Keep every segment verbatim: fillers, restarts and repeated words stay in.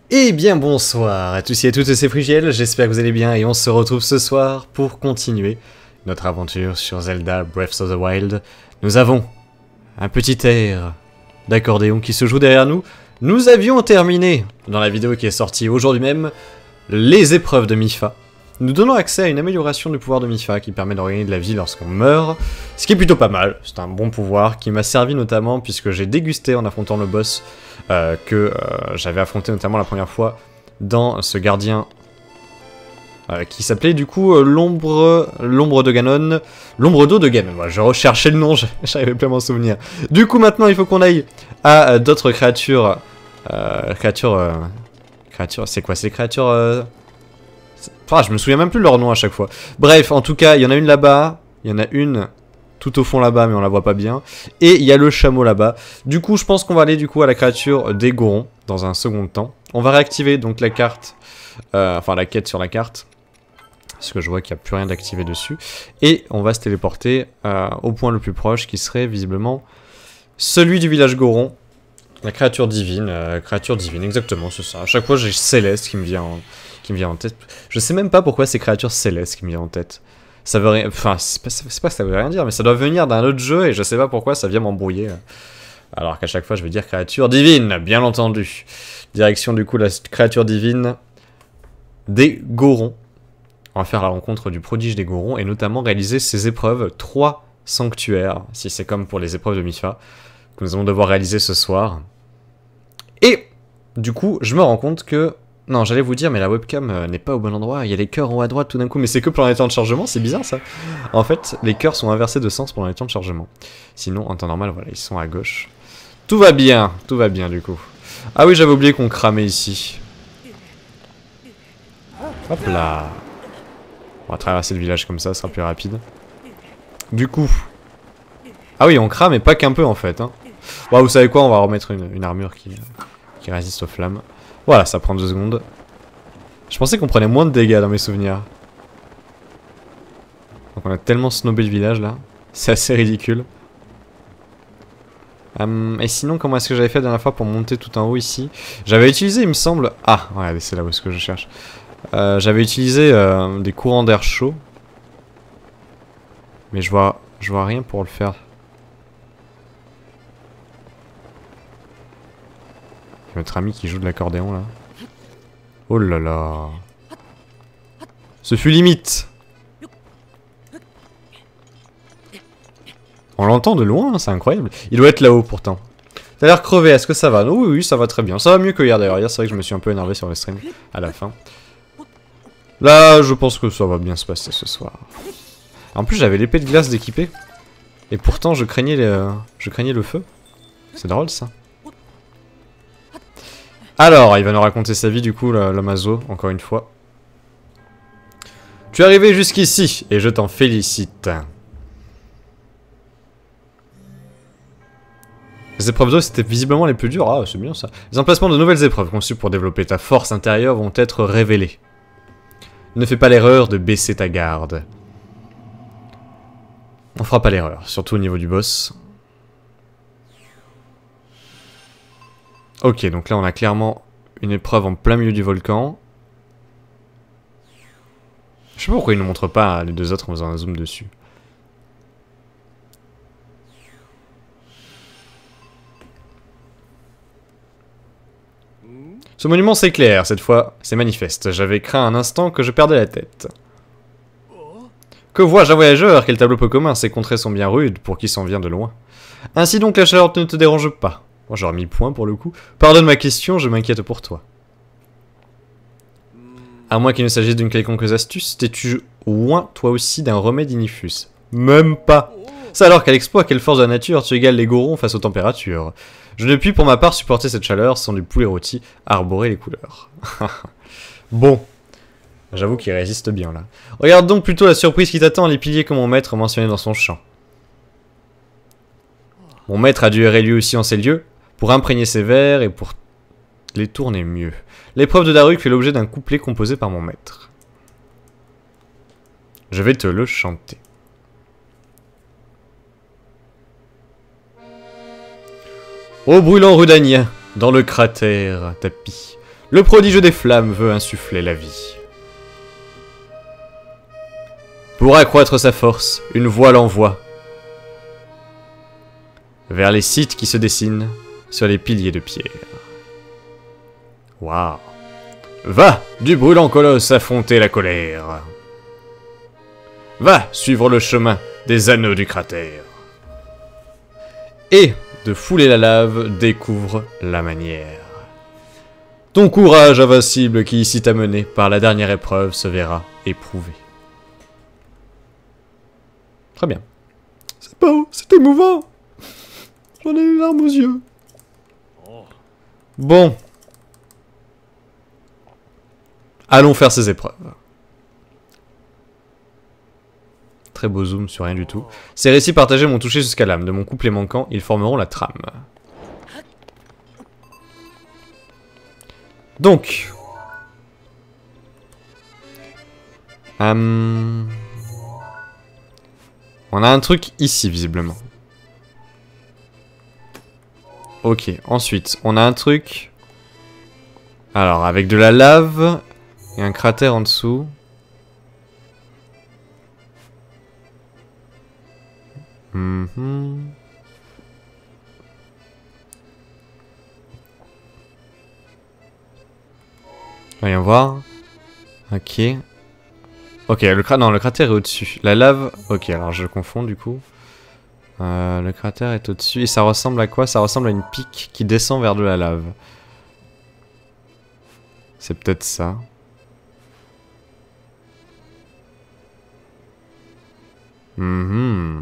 Eh bien bonsoir à tous et à toutes, c'est Frigiel, j'espère que vous allez bien et on se retrouve ce soir pour continuer notre aventure sur Zelda Breath of the Wild. Nous avons un petit air d'accordéon qui se joue derrière nous. Nous avions terminé, dans la vidéo qui est sortie aujourd'hui même, les épreuves de Mipha. Nous donnons accès à une amélioration du pouvoir de Mipha qui permet de regagner de la vie lorsqu'on meurt, ce qui est plutôt pas mal. C'est un bon pouvoir qui m'a servi notamment puisque j'ai dégusté en affrontant le boss euh, que euh, j'avais affronté notamment la première fois dans ce gardien euh, qui s'appelait du coup euh, l'ombre l'ombre de Ganon, l'ombre d'eau de Ganon. Voilà, je recherchais le nom, j'arrivais plus à m'en souvenir. Du coup maintenant il faut qu'on aille à euh, d'autres créatures, euh, créatures, euh, créatures, c'est quoi ces créatures euh... Ah, je me souviens même plus de leur nom à chaque fois. Bref, en tout cas, il y en a une là-bas. Il y en a une tout au fond là-bas, mais on la voit pas bien. Et il y a le chameau là-bas. Du coup, je pense qu'on va aller du coup à la créature des Gorons dans un second temps. On va réactiver donc la carte, euh, enfin la quête sur la carte. Parce que je vois qu'il n'y a plus rien d'activé dessus. Et on va se téléporter euh, au point le plus proche, qui serait visiblement celui du village Goron. La créature divine, euh, créature divine, exactement, c'est ça. À chaque fois, j'ai Céleste qui me vient en... qui me vient en tête. Je sais même pas pourquoi c'est créature céleste qui me vient en tête. Ça veut rien... Enfin, c'est pas, c'est pas que ça veut rien dire, mais ça doit venir d'un autre jeu et je sais pas pourquoi ça vient m'embrouiller. Alors qu'à chaque fois, je vais dire créature divine, bien entendu. Direction, du coup, la créature divine des Gorons. On va faire la rencontre du prodige des Gorons et notamment réaliser ces épreuves, trois sanctuaires, si c'est comme pour les épreuves de Mipha, que nous allons devoir réaliser ce soir. Et, du coup, je me rends compte que non, j'allais vous dire, mais la webcam euh, n'est pas au bon endroit. Il y a les cœurs en haut à droite tout d'un coup, mais c'est que pendant les temps de chargement, c'est bizarre ça. En fait, les cœurs sont inversés de sens pendant les temps de chargement. Sinon, en temps normal, voilà, ils sont à gauche. Tout va bien, tout va bien du coup. Ah oui, j'avais oublié qu'on cramait ici. Hop là. On va traverser le village comme ça, ce sera plus rapide. Du coup. Ah oui, on crame, et pas qu'un peu en fait. Hein. Bon, vous savez quoi, on va remettre une, une armure qui, qui résiste aux flammes. Voilà, ça prend deux secondes. Je pensais qu'on prenait moins de dégâts dans mes souvenirs. Donc on a tellement snobé le village là. C'est assez ridicule. Um, et sinon, comment est-ce que j'avais fait la dernière fois pour monter tout en haut ici? J'avais utilisé, il me semble... Ah, ouais, c'est là où est-ce que je cherche. Euh, j'avais utilisé euh, des courants d'air chaud. Mais je vois, je vois rien pour le faire. Notre ami qui joue de l'accordéon là. Oh là là. Ce fut limite. On l'entend de loin, c'est incroyable. Il doit être là-haut pourtant. T'as l'air crevé, est-ce que ça va? Oui, oui, ça va très bien. Ça va mieux que hier d'ailleurs. Hier, c'est vrai que je me suis un peu énervé sur le stream à la fin. Là, je pense que ça va bien se passer ce soir. En plus, j'avais l'épée de glace d'équipée. Et pourtant, je craignais, les... je craignais le feu. C'est drôle ça. Alors, il va nous raconter sa vie du coup, l'Amazo, encore une fois. Tu es arrivé jusqu'ici, et je t'en félicite. Les épreuves d'eau, c'était visiblement les plus dures. Ah, c'est bien ça. Les emplacements de nouvelles épreuves conçues pour développer ta force intérieure vont être révélés. Ne fais pas l'erreur de baisser ta garde. On fera pas l'erreur, surtout au niveau du boss. Ok, donc là on a clairement une épreuve en plein milieu du volcan. Je sais pas pourquoi il nous montre pas les deux autres en faisant un zoom dessus. Ce monument c'est clair, cette fois c'est manifeste. J'avais craint un instant que je perdais la tête. Que vois-je, un voyageur? Quel tableau peu commun, ces contrées sont bien rudes pour qui s'en vient de loin. Ainsi donc la chaleur ne te dérange pas. Bon, j'aurais mis le point pour le coup. Pardonne ma question, je m'inquiète pour toi. À moins qu'il ne s'agisse d'une quelconque astuce, t'es-tu loin, toi aussi, d'un remède inifus? Même pas. Ça alors, quel exploit, quelle force de la nature, tu égales les Gorons face aux températures. Je ne puis pour ma part supporter cette chaleur sans du poulet rôti arborer les couleurs. Bon. J'avoue qu'il résiste bien là. Regarde donc plutôt la surprise qui t'attend, les piliers que mon maître mentionnait dans son chant. Mon maître a dû errer lui aussi en ces lieux, pour imprégner ses vers et pour les tourner mieux. L'épreuve de Daruk fait l'objet d'un couplet composé par mon maître. Je vais te le chanter. Ô brûlant Rudania, dans le cratère tapis, Le prodige des flammes veut insuffler la vie. Pour accroître sa force, une voie l'envoie vers les sites qui se dessinent sur les piliers de pierre. Waouh. Va, du brûlant colosse, affronter la colère. Va, suivre le chemin des anneaux du cratère. Et, de fouler la lave, découvre la manière. Ton courage invincible qui ici t'a mené par la dernière épreuve se verra éprouvé. Très bien. C'est beau, c'est émouvant. J'en ai une larme aux yeux. Bon. Allons faire ces épreuves. Très beau zoom sur rien du tout. Ces récits partagés m'ont touché jusqu'à l'âme. De mon couplet manquant, ils formeront la trame. Donc. Hum, on a un truc ici, visiblement. Ok, ensuite, on a un truc... Alors, avec de la lave et un cratère en dessous. Mm-hmm. Voyons voir. Ok. Ok, le, cra non, le cratère est au-dessus. La lave... Ok, alors je confonds du coup. Euh, le cratère est au-dessus. Et ça ressemble à quoi? Ça ressemble à une pique qui descend vers de la lave. C'est peut-être ça. Mm-hmm.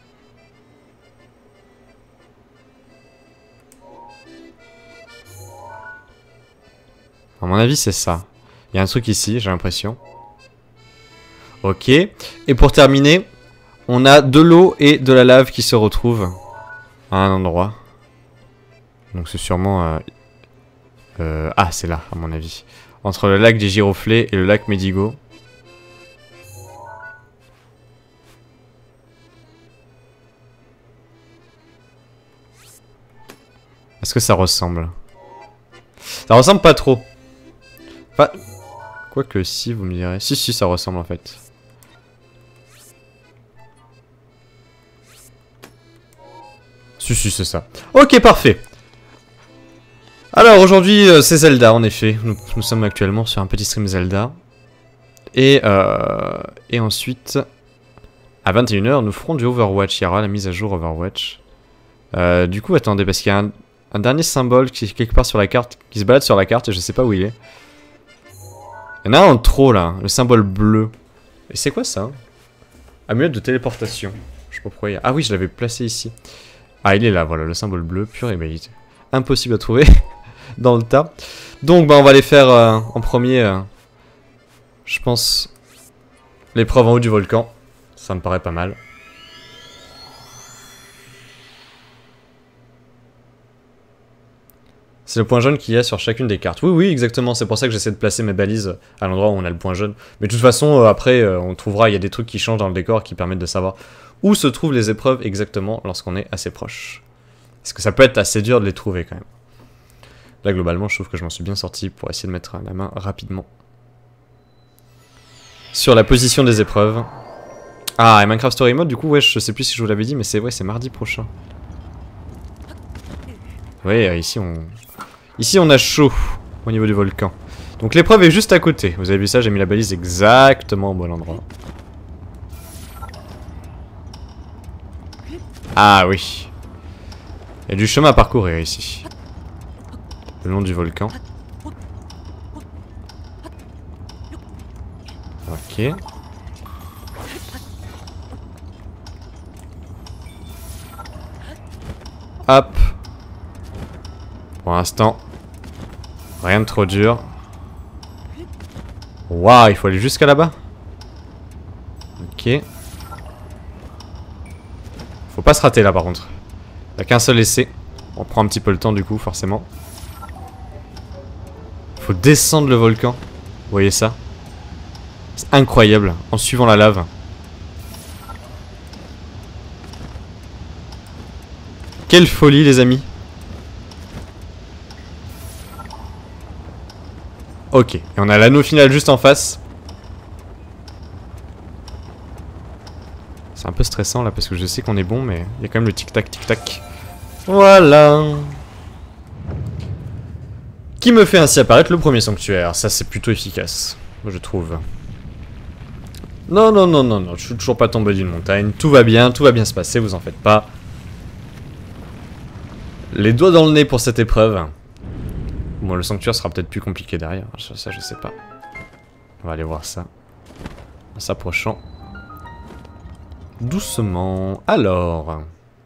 À mon avis, c'est ça. Il y a un truc ici, j'ai l'impression. Ok. Et pour terminer, on a de l'eau et de la lave qui se retrouvent à un endroit. Donc c'est sûrement... Euh, euh, ah, c'est là, à mon avis. Entre le lac des Giroflées et le lac Médigo. Est-ce que ça ressemble? Ça ressemble pas trop. Enfin... Quoique si, vous me direz. Si, si, ça ressemble en fait. Si, si, c'est ça. Ok, parfait. Alors, aujourd'hui, euh, c'est Zelda, en effet. Nous, nous sommes actuellement sur un petit stream Zelda. Et, euh, et ensuite, à vingt et une heures, nous ferons du Overwatch. Il y aura la mise à jour Overwatch. Euh, du coup, attendez, parce qu'il y a un, un dernier symbole qui est quelque part sur la carte, qui se balade sur la carte, et je sais pas où il est. Il y en a un en trop, là, le symbole bleu. Et c'est quoi ça? Amulette de téléportation. Je sais pas pourquoi il y a... Ah oui, je l'avais placé ici. Ah, il est là, voilà, le symbole bleu, pur et bête. Impossible à trouver dans le tas. Donc, bah, on va aller faire euh, en premier, euh, je pense, l'épreuve en haut du volcan. Ça me paraît pas mal. C'est le point jaune qu'il y a sur chacune des cartes. Oui, oui, exactement. C'est pour ça que j'essaie de placer mes balises à l'endroit où on a le point jaune. Mais de toute façon, euh, après, euh, on trouvera, il y a des trucs qui changent dans le décor qui permettent de savoir où se trouvent les épreuves exactement lorsqu'on est assez proche. Parce que ça peut être assez dur de les trouver quand même. Là, globalement, je trouve que je m'en suis bien sorti pour essayer de mettre la main rapidement sur la position des épreuves. Ah, et Minecraft Story Mode, du coup, ouais, je sais plus si je vous l'avais dit, mais c'est ouais, c'est mardi prochain. Ouais, ici on... Ici on a chaud au niveau du volcan. Donc l'épreuve est juste à côté. Vous avez vu ça, j'ai mis la balise exactement au bon endroit. Ah oui. Il y a du chemin à parcourir ici. Le long du volcan. Ok. Hop. Pour l'instant, rien de trop dur. Waouh, il faut aller jusqu'à là-bas. Ok. Faut pas se rater là par contre. Il n'y a qu'un seul essai. On prend un petit peu le temps du coup, forcément. Faut descendre le volcan. Vous voyez ça? C'est incroyable. En suivant la lave. Quelle folie les amis. Ok, et on a l'anneau final juste en face. C'est un peu stressant là parce que je sais qu'on est bon, mais il y a quand même le tic-tac, tic-tac. Voilà. Qui me fait ainsi apparaître le premier sanctuaire. Ça c'est plutôt efficace, je trouve. Non, non, non, non, non, je suis toujours pas tombé d'une montagne. Tout va bien, tout va bien se passer, vous en faites pas. Les doigts dans le nez pour cette épreuve. Bon, le sanctuaire sera peut-être plus compliqué derrière. Ça, je sais pas. On va aller voir ça. En s'approchant. Doucement. Alors.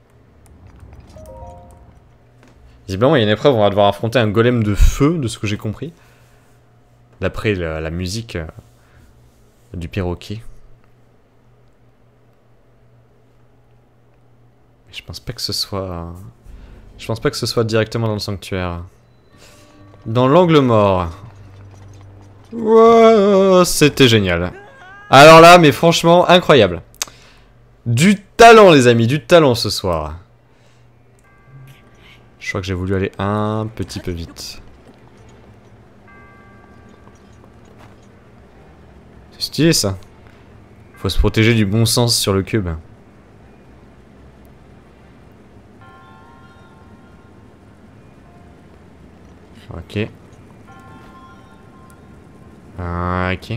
Visiblement, il y a une épreuve où on va devoir affronter un golem de feu, de ce que j'ai compris. D'après la, la musique euh, du perroquet. Je pense pas que ce soit... Je pense pas que ce soit directement dans le sanctuaire. Dans l'angle mort. Wow, c'était génial. Alors là, mais franchement, incroyable. Du talent, les amis, du talent ce soir. Je crois que j'ai voulu aller un petit peu vite. C'est stylé ça. Faut se protéger du bon sens sur le cube. Ok. Ok.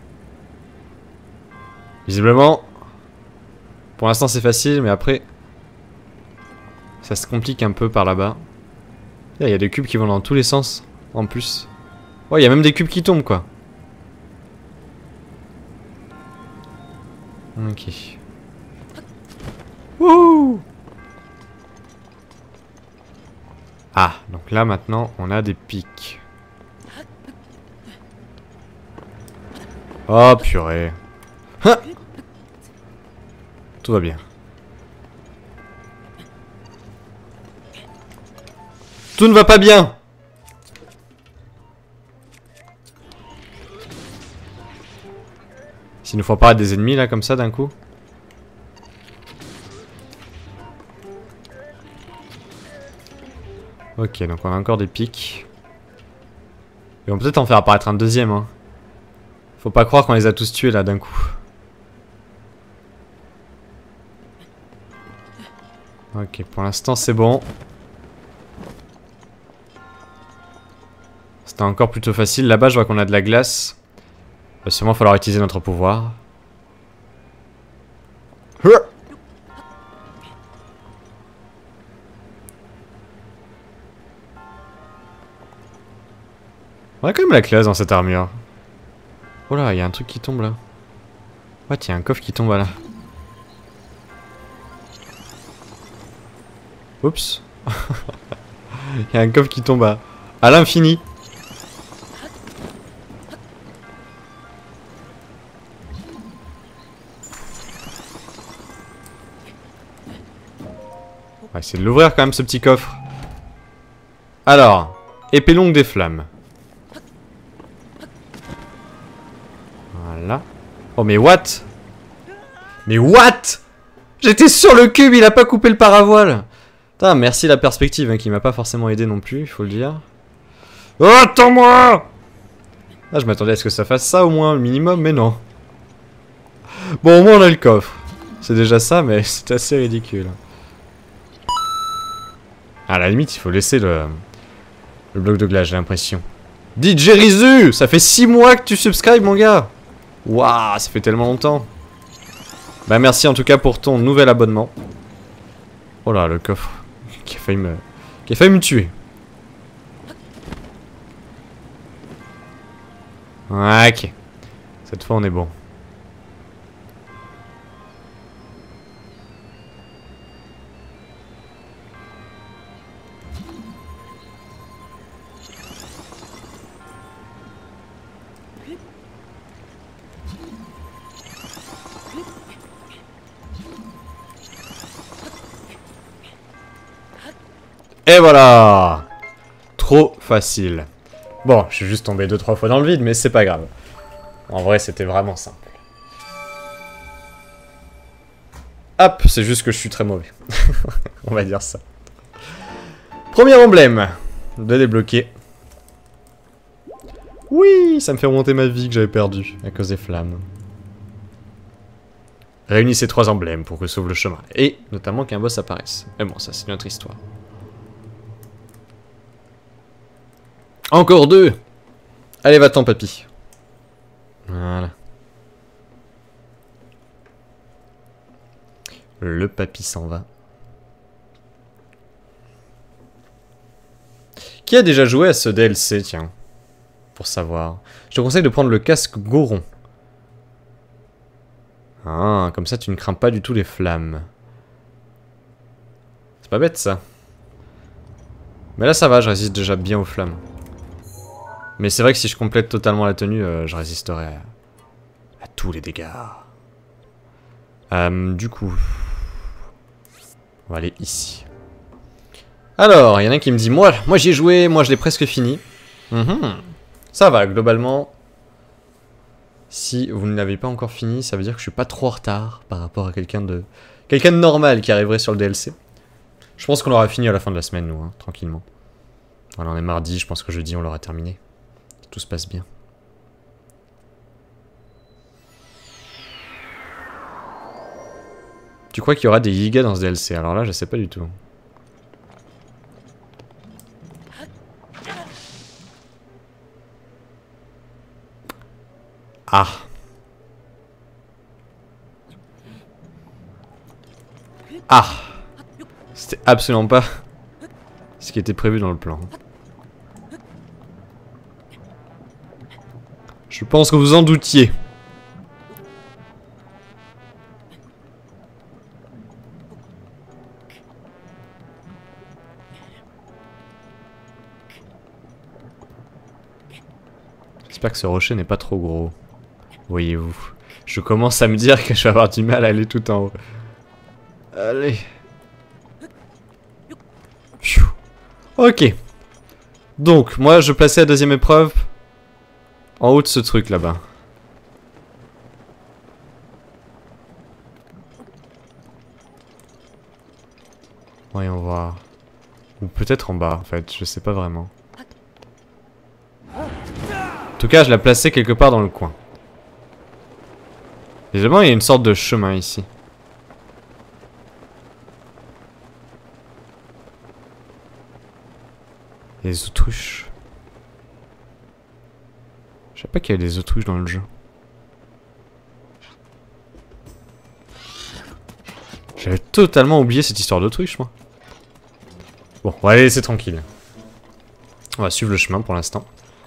Visiblement, pour l'instant c'est facile, mais après, ça se complique un peu par là-bas. Il y a des cubes qui vont dans tous les sens, en plus. Ouais, il y a même des cubes qui tombent, quoi. Ok. Wouh! Ah, donc là maintenant, on a des pics. Oh, purée. Hein, tout va bien. Tout ne va pas bien. S'il nous faut apparaître des ennemis là comme ça d'un coup. Ok, donc on a encore des pics. Et on peut peut-être en faire apparaître un deuxième. Hein. Faut pas croire qu'on les a tous tués là d'un coup. Ok, pour l'instant c'est bon. C'était encore plutôt facile. Là-bas je vois qu'on a de la glace. Il va sûrement falloir utiliser notre pouvoir. On a quand même la classe dans cette armure. Oh là, il y a un truc qui tombe là. Ouais, il y a un coffre qui tombe là. Oups. Il y a un coffre qui tombe à, à l'infini. On va essayer de l'ouvrir quand même ce petit coffre. Alors, épée longue des flammes. Voilà. Oh mais what? Mais what? J'étais sur le cube, il a pas coupé le paravoile. Putain, merci la perspective hein, qui m'a pas forcément aidé non plus, il faut le dire. Oh, attends-moi! Ah, je m'attendais à ce que ça fasse ça au moins, le minimum, mais non. Bon, au moins on a le coffre. C'est déjà ça, mais c'est assez ridicule. À la limite, il faut laisser le, le bloc de glace, j'ai l'impression. D J Rizu, ça fait six mois que tu subscribes, mon gars. Waouh, ça fait tellement longtemps. Bah merci en tout cas pour ton nouvel abonnement. Oh là, le coffre qui a failli me, qui a failli me tuer. Ok. Cette fois on est bon. Et voilà! Trop facile. Bon, je suis juste tombé deux trois fois dans le vide, mais c'est pas grave. En vrai, c'était vraiment simple. Hop, c'est juste que je suis très mauvais. On va dire ça. Premier emblème de débloquer. Oui, ça me fait remonter ma vie que j'avais perdue à cause des flammes. Réunissez trois emblèmes pour que sauve le chemin. Et notamment qu'un boss apparaisse. Mais bon, ça c'est notre histoire. Encore deux. Allez, va-t'en, papy. Voilà. Le papy s'en va. Qui a déjà joué à ce D L C, tiens? Pour savoir. Je te conseille de prendre le casque Goron. Ah, comme ça tu ne crains pas du tout les flammes. C'est pas bête ça. Mais là ça va, je résiste déjà bien aux flammes. Mais c'est vrai que si je complète totalement la tenue, euh, je résisterai à, à tous les dégâts. Euh, du coup... On va aller ici. Alors, il y en a un qui me dit, moi, moi j'y ai joué, moi je l'ai presque fini. Mm-hmm. Ça va, globalement. Si vous ne l'avez pas encore fini, ça veut dire que je suis pas trop en retard par rapport à quelqu'un de... Quelqu'un de normal qui arriverait sur le D L C. Je pense qu'on l'aura fini à la fin de la semaine, nous, hein, tranquillement. Voilà, on est mardi, je pense que jeudi on l'aura terminé. Tout se passe bien. Tu crois qu'il y aura des gigas dans ce D L C? Alors là, je sais pas du tout. Ah. Ah. C'était absolument pas ce qui était prévu dans le plan. Je pense que vous en doutiez. J'espère que ce rocher n'est pas trop gros. Voyez-vous. Je commence à me dire que je vais avoir du mal à aller tout en haut. Allez. Pfiou. Ok. Donc, moi, je passais la deuxième épreuve en haut de ce truc là-bas. Voyons voir. Ou peut-être en bas, en fait. Je sais pas vraiment. En tout cas, je la plaçais quelque part dans le coin. Visiblement, il y a une sorte de chemin ici. Les autruches. Je sais pas qu'il y a des autruches dans le jeu. J'avais totalement oublié cette histoire d'autruche, moi. Bon, on va les laisser tranquilles. On va suivre le chemin pour l'instant.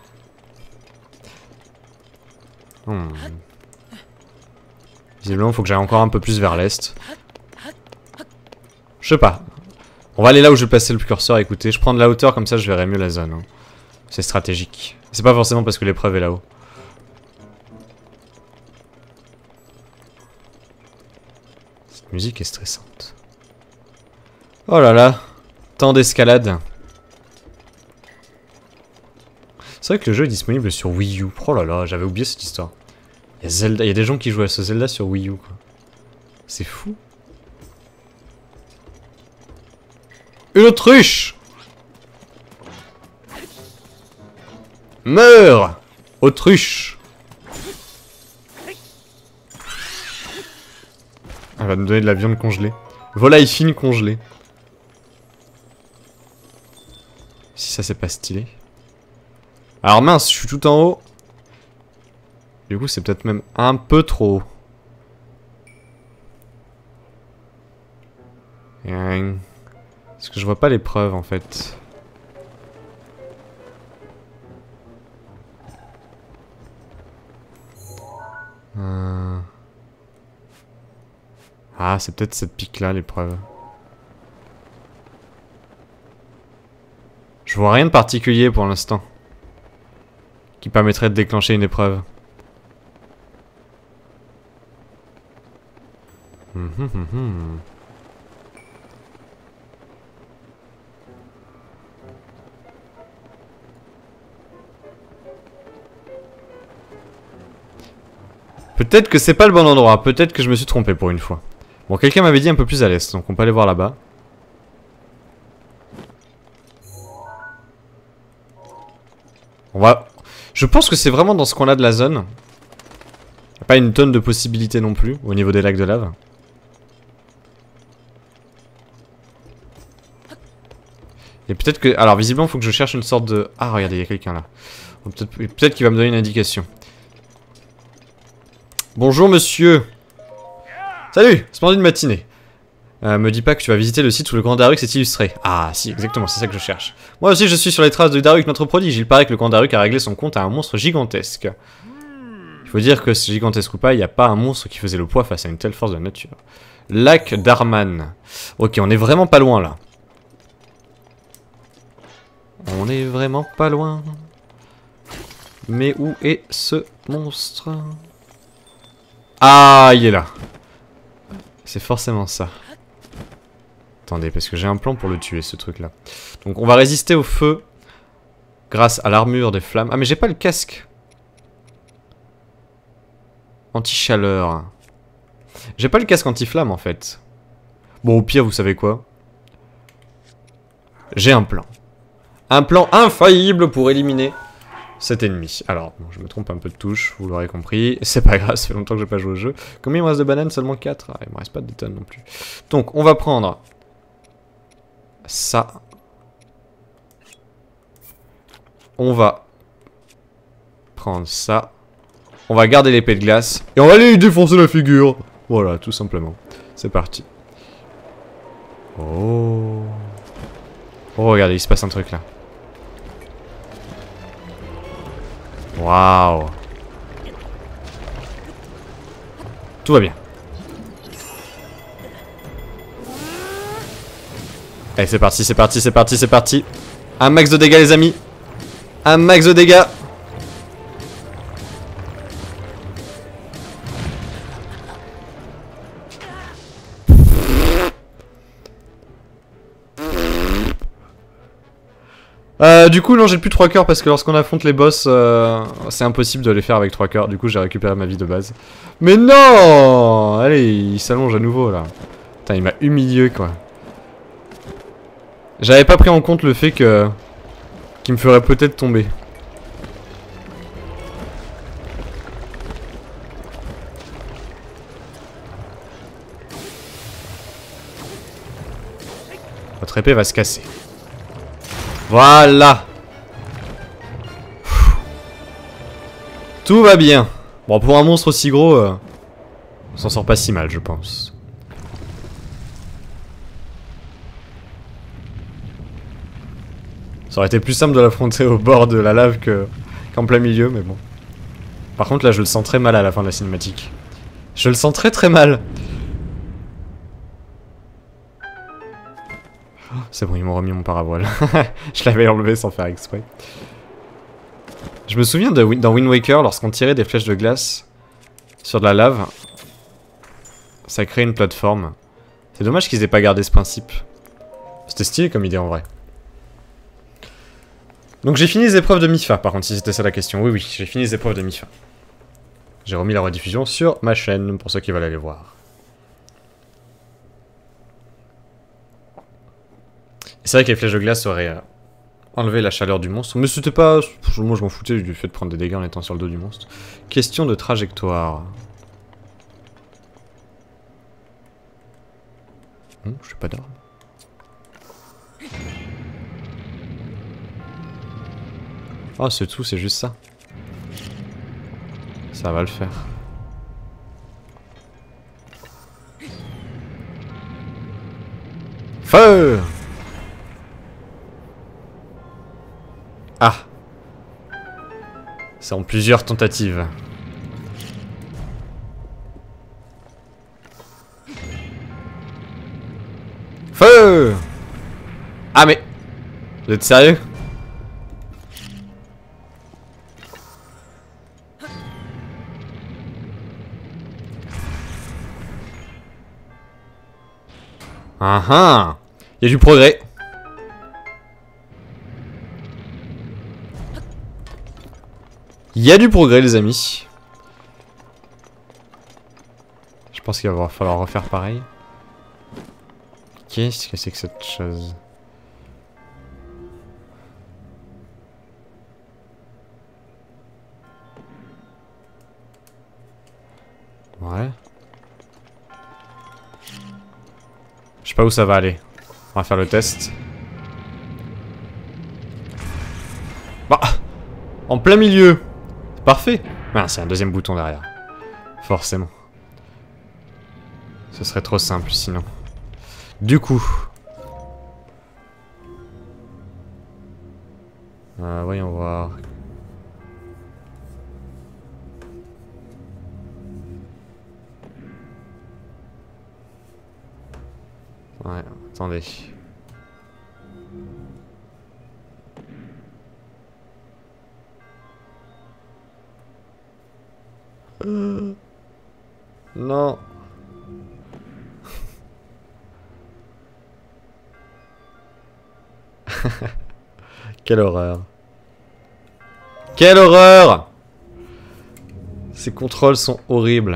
Hmm. Visiblement, il faut que j'aille encore un peu plus vers l'est. Je sais pas. On va aller là où je vais passer le curseur, écoutez. Je prends de la hauteur, comme ça je verrai mieux la zone. Hein. C'est stratégique. C'est pas forcément parce que l'épreuve est là-haut. Cette musique est stressante. Oh là là. Tant d'escalade. C'est vrai que le jeu est disponible sur Wii U. Oh là là, j'avais oublié cette histoire. Il y a Zelda, il y a des gens qui jouent à ce Zelda sur Wii U, quoi. C'est fou. Une autruche! Meurs! Autruche! Elle va me donner de la viande congelée. Volaille fine congelée. Si ça c'est pas stylé. Alors mince, je suis tout en haut. Du coup c'est peut-être même un peu trop haut. Parce que je vois pas l'épreuve en fait. Euh... Ah, c'est peut-être cette pique là l'épreuve. Je vois rien de particulier pour l'instant qui permettrait de déclencher une épreuve. Hum, hum, hum, hum. Peut-être que c'est pas le bon endroit, peut-être que je me suis trompé pour une fois. Bon, quelqu'un m'avait dit un peu plus à l'est, donc on peut aller voir là-bas. On va... Je pense que c'est vraiment dans ce coin-là de la zone. Pas une tonne de possibilités non plus, au niveau des lacs de lave. Et peut-être que... Alors, visiblement, il faut que je cherche une sorte de... Ah, regardez, il y a quelqu'un là. Peut-être peut qu'il va me donner une indication. Bonjour, monsieur. Salut, splendide matinée. Euh, me dis pas que tu vas visiter le site où le grand Daruk s'est illustré. Ah, si, exactement, c'est ça que je cherche. Moi aussi, je suis sur les traces de Daruk, notre prodige. Il paraît que le grand Daruk a réglé son compte à un monstre gigantesque. Il faut dire que c'est gigantesque ou pas, il n'y a pas un monstre qui faisait le poids face à une telle force de la nature. Lac d'Arman. Ok, on est vraiment pas loin là. On est vraiment pas loin. Mais où est ce monstre? Ah, il est là. C'est forcément ça. Attendez, parce que j'ai un plan pour le tuer, ce truc-là. Donc, on va résister au feu grâce à l'armure des flammes. Ah, mais j'ai pas le casque. Anti-chaleur. J'ai pas le casque anti-flamme, en fait. Bon, au pire, vous savez quoi? J'ai un plan. Un plan infaillible pour éliminer cet ennemi. Alors, bon, je me trompe un peu de touche, vous l'aurez compris. C'est pas grave, ça fait longtemps que j'ai pas joué au jeu. Combien il me reste de bananes? Seulement quatre. Ah, il me reste pas de tonnes non plus. Donc, on va prendre ça. On va prendre ça. On va garder l'épée de glace. Et on va aller lui défoncer la figure. Voilà, tout simplement. C'est parti. Oh. Oh, regardez, il se passe un truc là. Waouh. Tout va bien. Allez, c'est parti, c'est parti, c'est parti, c'est parti. Un max de dégâts, les amis. Un max de dégâts. Euh, du coup, non, j'ai plus trois cœurs parce que lorsqu'on affronte les boss, euh, c'est impossible de les faire avec trois cœurs. Du coup, j'ai récupéré ma vie de base. Mais non! Allez, il s'allonge à nouveau là. Putain, il m'a humilié quoi. J'avais pas pris en compte le fait que... qu'il me ferait peut-être tomber. Votre épée va se casser. Voilà. Tout va bien. Bon, pour un monstre aussi gros, euh, on s'en sort pas si mal, je pense. Ça aurait été plus simple de l'affronter au bord de la lave que qu'en plein milieu, mais bon. Par contre, là, je le sens très mal à la fin de la cinématique. Je le sens très très mal. C'est bon, ils m'ont remis mon paravoile. Je l'avais enlevé sans faire exprès. Je me souviens de, dans Wind Waker, lorsqu'on tirait des flèches de glace sur de la lave, ça crée une plateforme. C'est dommage qu'ils aient pas gardé ce principe. C'était stylé comme idée en vrai. Donc j'ai fini les épreuves de Mifa, par contre, si c'était ça la question. Oui, oui, j'ai fini les épreuves de Mifa. J'ai remis la rediffusion sur ma chaîne, pour ceux qui veulent aller voir. C'est vrai que les flèches de glace auraient euh, enlevé la chaleur du monstre, mais c'était pas... Moi je m'en foutais du fait de prendre des dégâts en étant sur le dos du monstre. Question de trajectoire. Hum, je sais pas d'arme. Oh c'est tout, c'est juste ça. Ça va le faire. Feu! Ah! C'est en plusieurs tentatives. Feu! Ah mais... Vous êtes sérieux? Ah ah! Il y a du progrès. Il y a du progrès les amis. Je pense qu'il va falloir refaire pareil. Qu'est-ce que c'est que cette chose? Ouais. Je sais pas où ça va aller. On va faire le test. Bah, en plein milieu. Parfait. Ah, c'est un deuxième bouton derrière. Forcément. Ce serait trop simple sinon. Du coup. Euh, voyons voir. Ouais, attendez. Euh... Non. Quelle horreur. Quelle horreur! Ces contrôles sont horribles.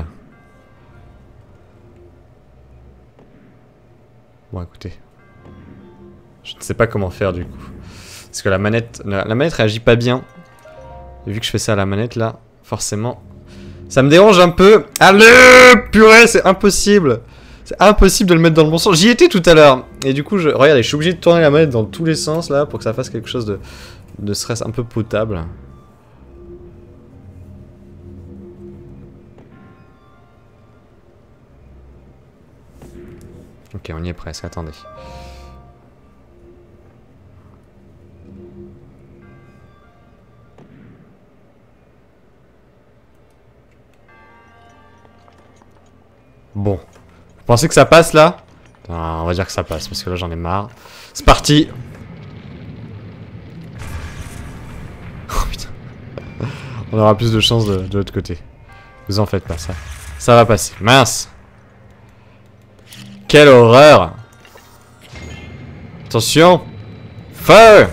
Bon, écoutez. Je ne sais pas comment faire du coup. Parce que la manette... La, la manette réagit pas bien. Et vu que je fais ça à la manette là, forcément... Ça me dérange un peu. Allez, purée, c'est impossible. C'est impossible de le mettre dans le bon sens. J'y étais tout à l'heure. Et du coup, je... regardez, je suis obligé de tourner la manette dans tous les sens là pour que ça fasse quelque chose de, de stress un peu potable. Ok, on y est presque, attendez. Bon. Vous pensez que ça passe là? Ah, on va dire que ça passe parce que là j'en ai marre. C'est parti. Oh putain. On aura plus de chance de, de l'autre côté. Vous en faites pas, ça. Ça va passer. Mince. Quelle horreur. Attention. Feu.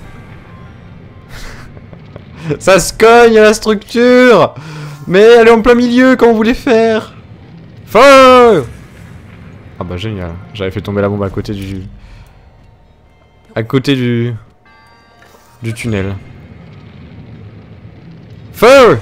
Ça se cogne à la structure. Mais elle est en plein milieu quand on voulait faire. Feu. Ah bah génial. J'avais fait tomber la bombe à côté du... À côté du... Du tunnel. Feu.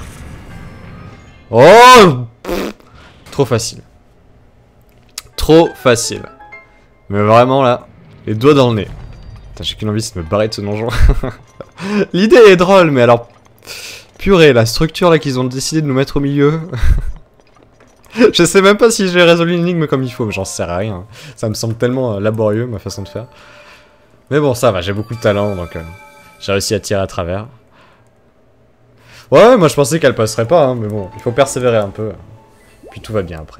Oh. Pff. Trop facile. Trop facile. Mais vraiment là, les doigts dans le nez. Putain, j'ai qu'une envie, c'est de me barrer de ce donjon. L'idée est drôle, mais alors... Purée, la structure là qu'ils ont décidé de nous mettre au milieu... Je sais même pas si j'ai résolu l'énigme comme il faut, mais j'en sais rien. Ça me semble tellement laborieux, ma façon de faire. Mais bon, ça va, j'ai beaucoup de talent, donc... Euh, j'ai réussi à tirer à travers. Ouais, moi je pensais qu'elle passerait pas, hein, mais bon, il faut persévérer un peu. Puis tout va bien après.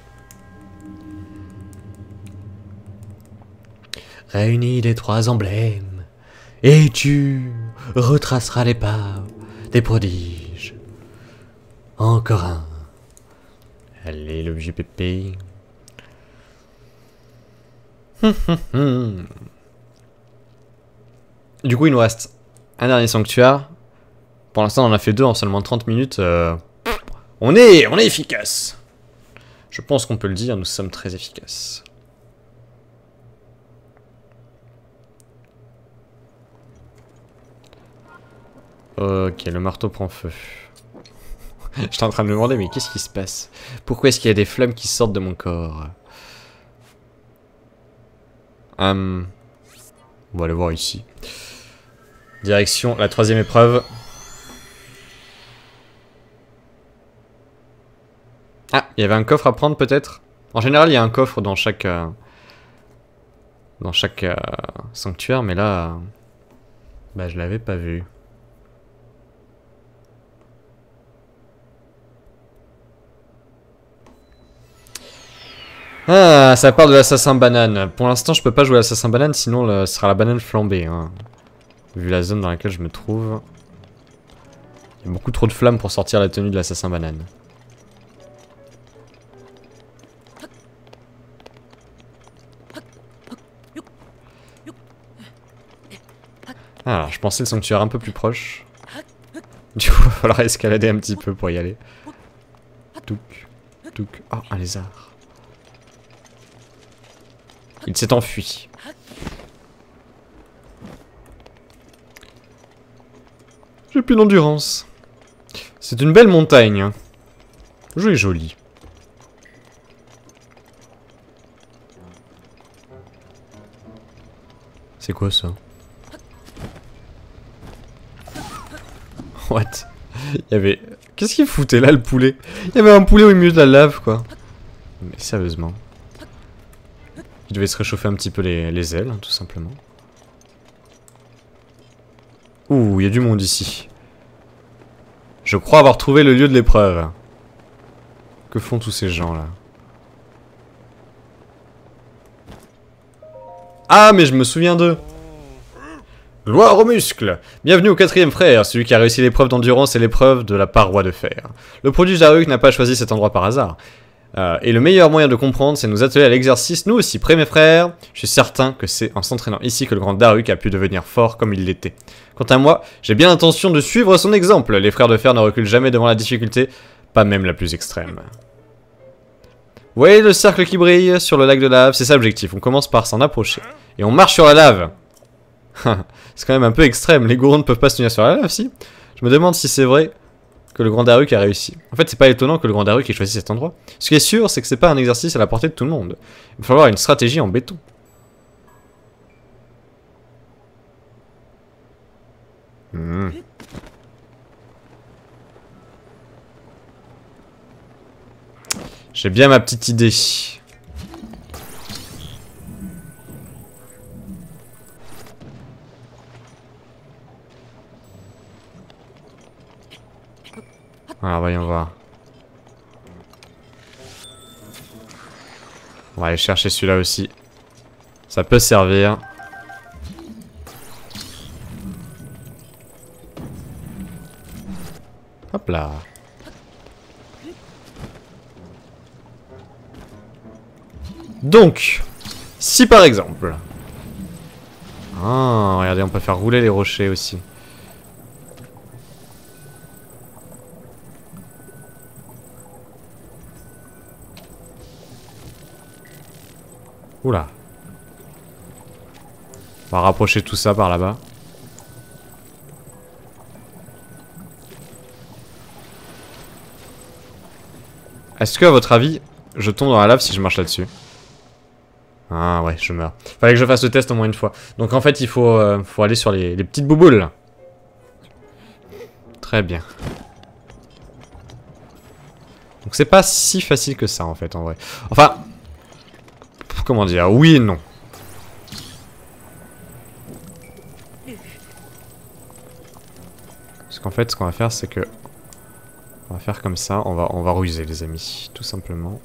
Réunis les trois emblèmes, et tu retraceras les pas des prodiges. Encore un. Allez, l'objet pépé. Du coup, il nous reste un dernier sanctuaire. Pour l'instant, on en a fait deux en seulement trente minutes. Euh... On est, on est efficace. Je pense qu'on peut le dire, nous sommes très efficaces. Ok, le marteau prend feu. J'étais en train de me demander, mais qu'est-ce qui se passe? Pourquoi est-ce qu'il y a des flammes qui sortent de mon corps? Hum... On va aller voir ici. Direction la troisième épreuve. Ah, il y avait un coffre à prendre peut-être? En général, il y a un coffre dans chaque... Euh, dans chaque euh, sanctuaire, mais là... Euh, bah, je l'avais pas vu. Ah, ça part de l'assassin banane. Pour l'instant, je peux pas jouer à l'assassin banane, sinon le, ce sera la banane flambée. Hein. Vu la zone dans laquelle je me trouve. Il y a beaucoup trop de flammes pour sortir la tenue de l'assassin banane. Alors, je pensais le sanctuaire un peu plus proche. Du coup, il va falloir escalader un petit peu pour y aller. Touk, touk. Oh, un lézard. Il s'est enfui. J'ai plus d'endurance. C'est une belle montagne. Le jeu est joli. C'est quoi ça? What? Il y avait... Qu'est-ce qu'il foutait là le poulet? Il y avait un poulet au milieu de la lave quoi. Mais sérieusement. Il devait se réchauffer un petit peu les, les ailes, hein, tout simplement. Ouh, il y a du monde ici. Je crois avoir trouvé le lieu de l'épreuve. Que font tous ces gens là? Ah, mais je me souviens d'eux. Gloire aux muscles! Bienvenue au quatrième frère, celui qui a réussi l'épreuve d'endurance et l'épreuve de la paroi de fer. Le prodige Daruk n'a pas choisi cet endroit par hasard. Euh, et le meilleur moyen de comprendre, c'est de nous atteler à l'exercice, nous aussi, prêts mes frères? Je suis certain que c'est en s'entraînant ici que le grand Daruk a pu devenir fort comme il l'était. Quant à moi, j'ai bien l'intention de suivre son exemple. Les frères de fer ne reculent jamais devant la difficulté, pas même la plus extrême. Vous voyez le cercle qui brille sur le lac de lave? C'est ça l'objectif, on commence par s'en approcher. Et on marche sur la lave. C'est quand même un peu extrême, les gourons ne peuvent pas se tenir sur la lave, si? Je me demande si c'est vrai que le grand Daruk a réussi. En fait, c'est pas étonnant que le grand Daruk ait choisi cet endroit. Ce qui est sûr, c'est que c'est pas un exercice à la portée de tout le monde. Il va falloir une stratégie en béton. Hmm. J'ai bien ma petite idée. Alors voyons voir. On va aller chercher celui-là aussi. Ça peut servir. Hop là. Donc, si par exemple... Ah, regardez, on peut faire rouler les rochers aussi. Oula. On va rapprocher tout ça par là-bas. Est-ce que, à votre avis, je tombe dans la lave si je marche là-dessus? Ah ouais, je meurs. Fallait que je fasse le test au moins une fois. Donc en fait, il faut, euh, faut aller sur les, les petites bouboules. Très bien. Donc c'est pas si facile que ça en fait, en vrai. Enfin... Comment dire? Oui et non. Parce qu'en fait, ce qu'on va faire, c'est que... On va faire comme ça, on va, on va ruser les amis, tout simplement.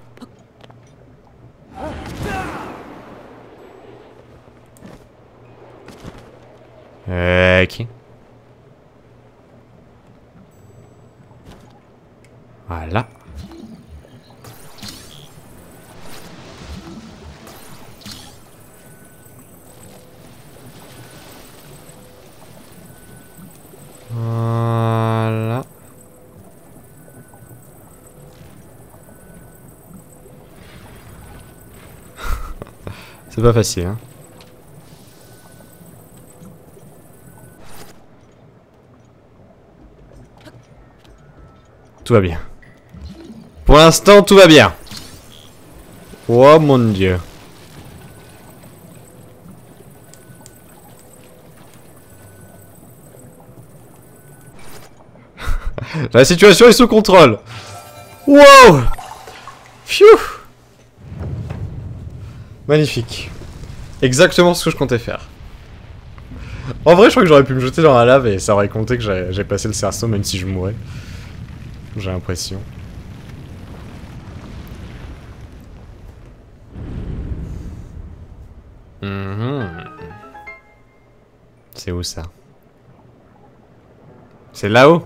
Ok. Voilà. Voilà. C'est pas facile, hein. Tout va bien. Pour l'instant, tout va bien. Oh mon dieu. La situation est sous contrôle. Wow. Phew. Magnifique. Exactement ce que je comptais faire. En vrai, je crois que j'aurais pu me jeter dans la lave et ça aurait compté que j'ai passé le cerceau même si je mourais. J'ai l'impression. Mmh. C'est où ça? C'est là-haut?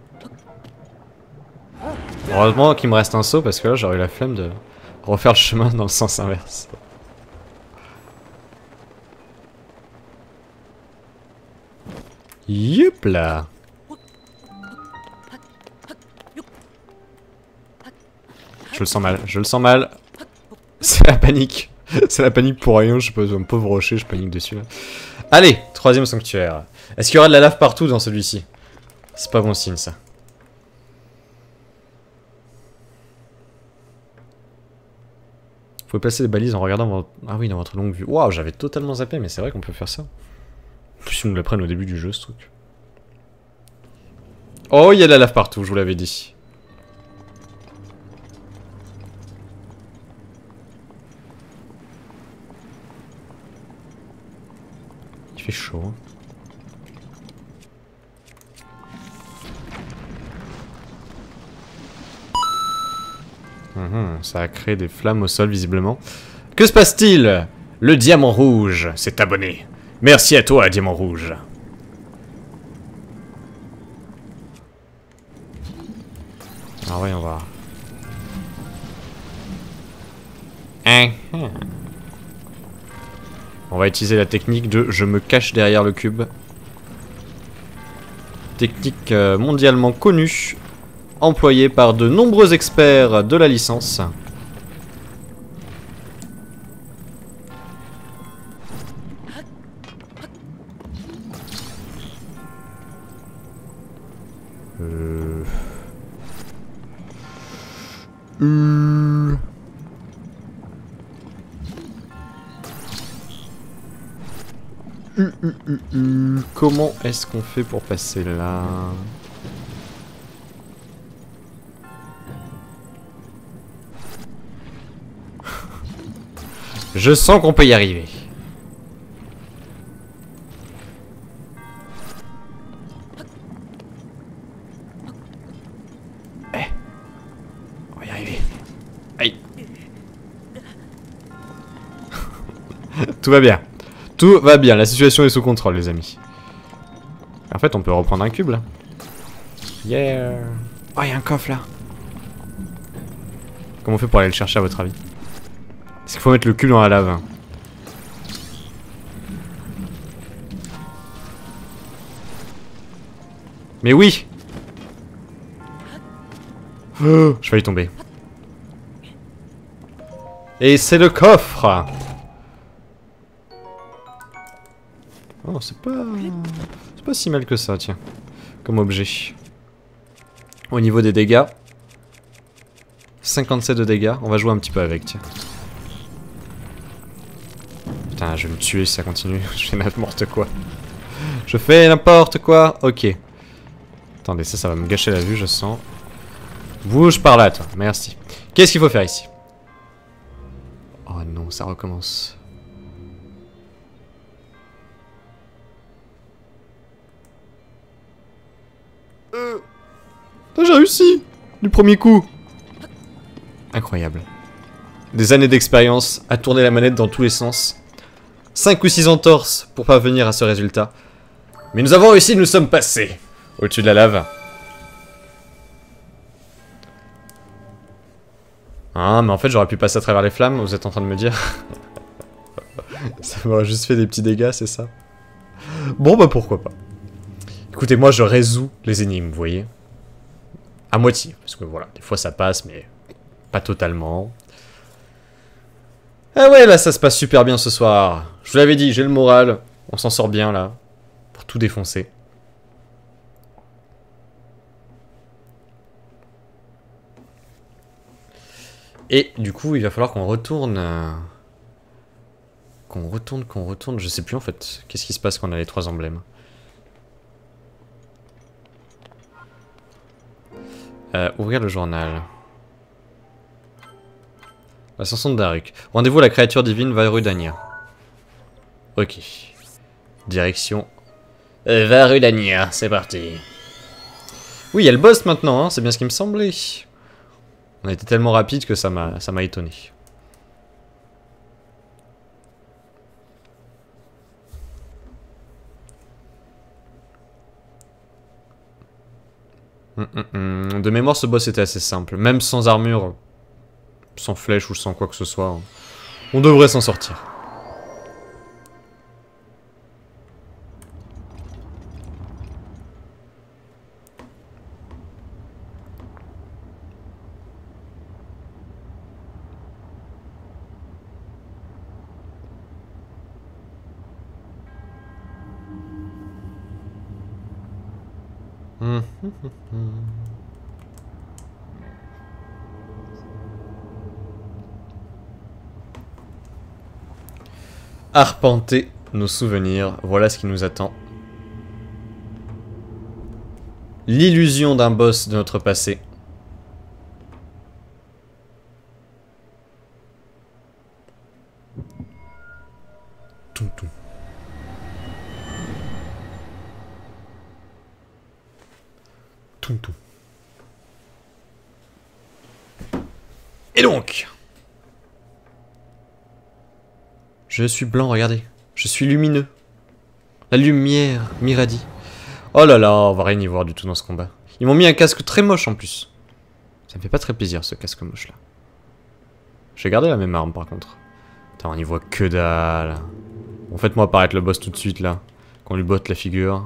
Heureusement qu'il me reste un saut parce que là j'aurais eu la flemme de refaire le chemin dans le sens inverse. Youp là. Je le sens mal, je le sens mal. C'est la panique. C'est la panique pour rien, je pose un pauvre rocher, je panique dessus là. Allez, troisième sanctuaire. Est-ce qu'il y aura de la lave partout dans celui-ci? C'est pas bon signe ça. pouvez placer les balises en regardant votre... Ah oui, dans votre longue vue. Waouh, j'avais totalement zappé, mais c'est vrai qu'on peut faire ça. En plus, ils nous le prennent au début du jeu, ce truc. Oh, il y a de la lave partout, je vous l'avais dit. Il fait chaud. Hein. Mmh, ça a créé des flammes au sol, visiblement. Que se passe-t-il? Le diamant rouge s'est abonné. Merci à toi, diamant rouge. Ah ouais, on va... Hein, hein. On va utiliser la technique de je me cache derrière le cube. Technique euh, mondialement connue, employée par de nombreux experts de la licence. Euh... Euh... Euh, euh, euh, euh. Comment est-ce qu'on fait pour passer là? Je sens qu'on peut y arriver. Eh, on va y arriver. Aïe. Tout va bien. Tout va bien, la situation est sous contrôle, les amis. En fait, on peut reprendre un cube, là. Yeah. Oh, il y a un coffre, là. Comment on fait pour aller le chercher, à votre avis? Est-ce qu'il faut mettre le cube dans la lave? Mais oui. Oh, je vais y tomber. Et c'est le coffre. Oh, c'est pas... C'est pas si mal que ça, tiens. Comme objet. Au niveau des dégâts. cinquante-sept de dégâts. On va jouer un petit peu avec, tiens. Putain, je vais me tuer si ça continue. Je fais n'importe quoi. Je fais n'importe quoi. Ok. Attendez, ça, ça va me gâcher la vue, je sens. Bouge par là, toi. Merci. Qu'est-ce qu'il faut faire ici? Oh non, ça recommence. Euh... J'ai réussi du premier coup. Incroyable. Des années d'expérience à tourner la manette dans tous les sens. cinq ou six entorses pour parvenir à ce résultat. Mais nous avons réussi, nous sommes passés au-dessus de la lave. Ah, mais en fait j'aurais pu passer à travers les flammes, vous êtes en train de me dire. Ça m'aurait juste fait des petits dégâts, c'est ça? Bon bah pourquoi pas. Écoutez, moi je résous les énigmes, vous voyez. À moitié, parce que voilà, des fois ça passe, mais pas totalement. Ah ouais, là ça se passe super bien ce soir. Je vous l'avais dit, j'ai le moral. On s'en sort bien là, pour tout défoncer. Et du coup, il va falloir qu'on retourne... Euh... Qu'on retourne, qu'on retourne... Je sais plus en fait. Qu'est-ce qui se passe quand on a les trois emblèmes? euh, Ouvrir le journal. L'ascension de Daruk. Rendez-vous à la créature divine Varudania. Ok. Direction... Euh, Varudania, c'est parti. Oui, il y a le boss maintenant, hein, c'est bien ce qui me semblait. On a été tellement rapide que ça m'a ça m'a étonné. Hum, hum, hum. De mémoire, ce boss était assez simple. Même sans armure, sans flèche ou sans quoi que ce soit, on devrait s'en sortir. Hum, hum, hum, hum. arpenter nos souvenirs. Voilà ce qui nous attend. L'illusion d'un boss de notre passé. Toum, toum. Toum, toum. Et donc, je suis blanc, regardez. Je suis lumineux. La lumière m'irradie. Oh là là, on va rien y voir du tout dans ce combat. Ils m'ont mis un casque très moche en plus. Ça me fait pas très plaisir ce casque moche là. J'ai gardé la même arme par contre. Attends, on y voit que dalle. Bon, faites-moi apparaître le boss tout de suite là. Qu'on lui botte la figure.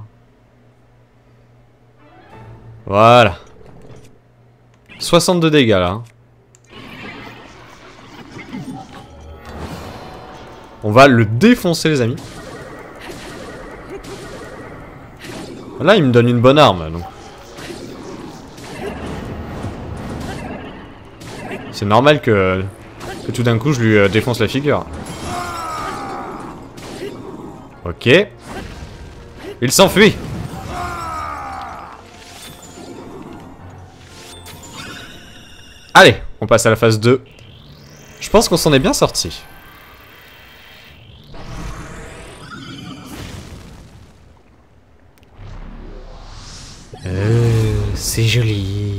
Voilà. soixante-deux dégâts là. On va le défoncer les amis. Là il me donne une bonne arme donc. C'est normal que, que tout d'un coup je lui euh, défonce la figure. Ok. Il s'enfuit. Allez, on passe à la phase deux. Je pense qu'on s'en est bien sorti. Euh, c'est joli.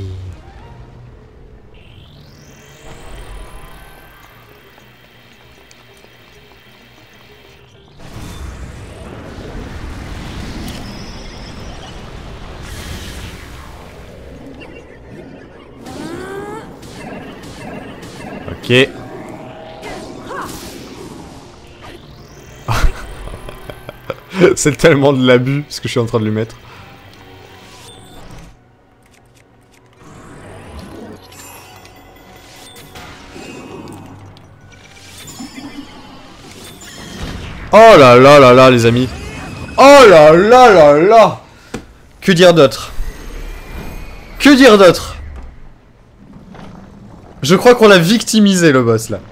Ok. C'est tellement de l'abus ce que je suis en train de lui mettre. Oh là là là là les amis. Oh là là là là. Que dire d'autre? Que dire d'autre? Je crois qu'on l'a victimisé le boss là.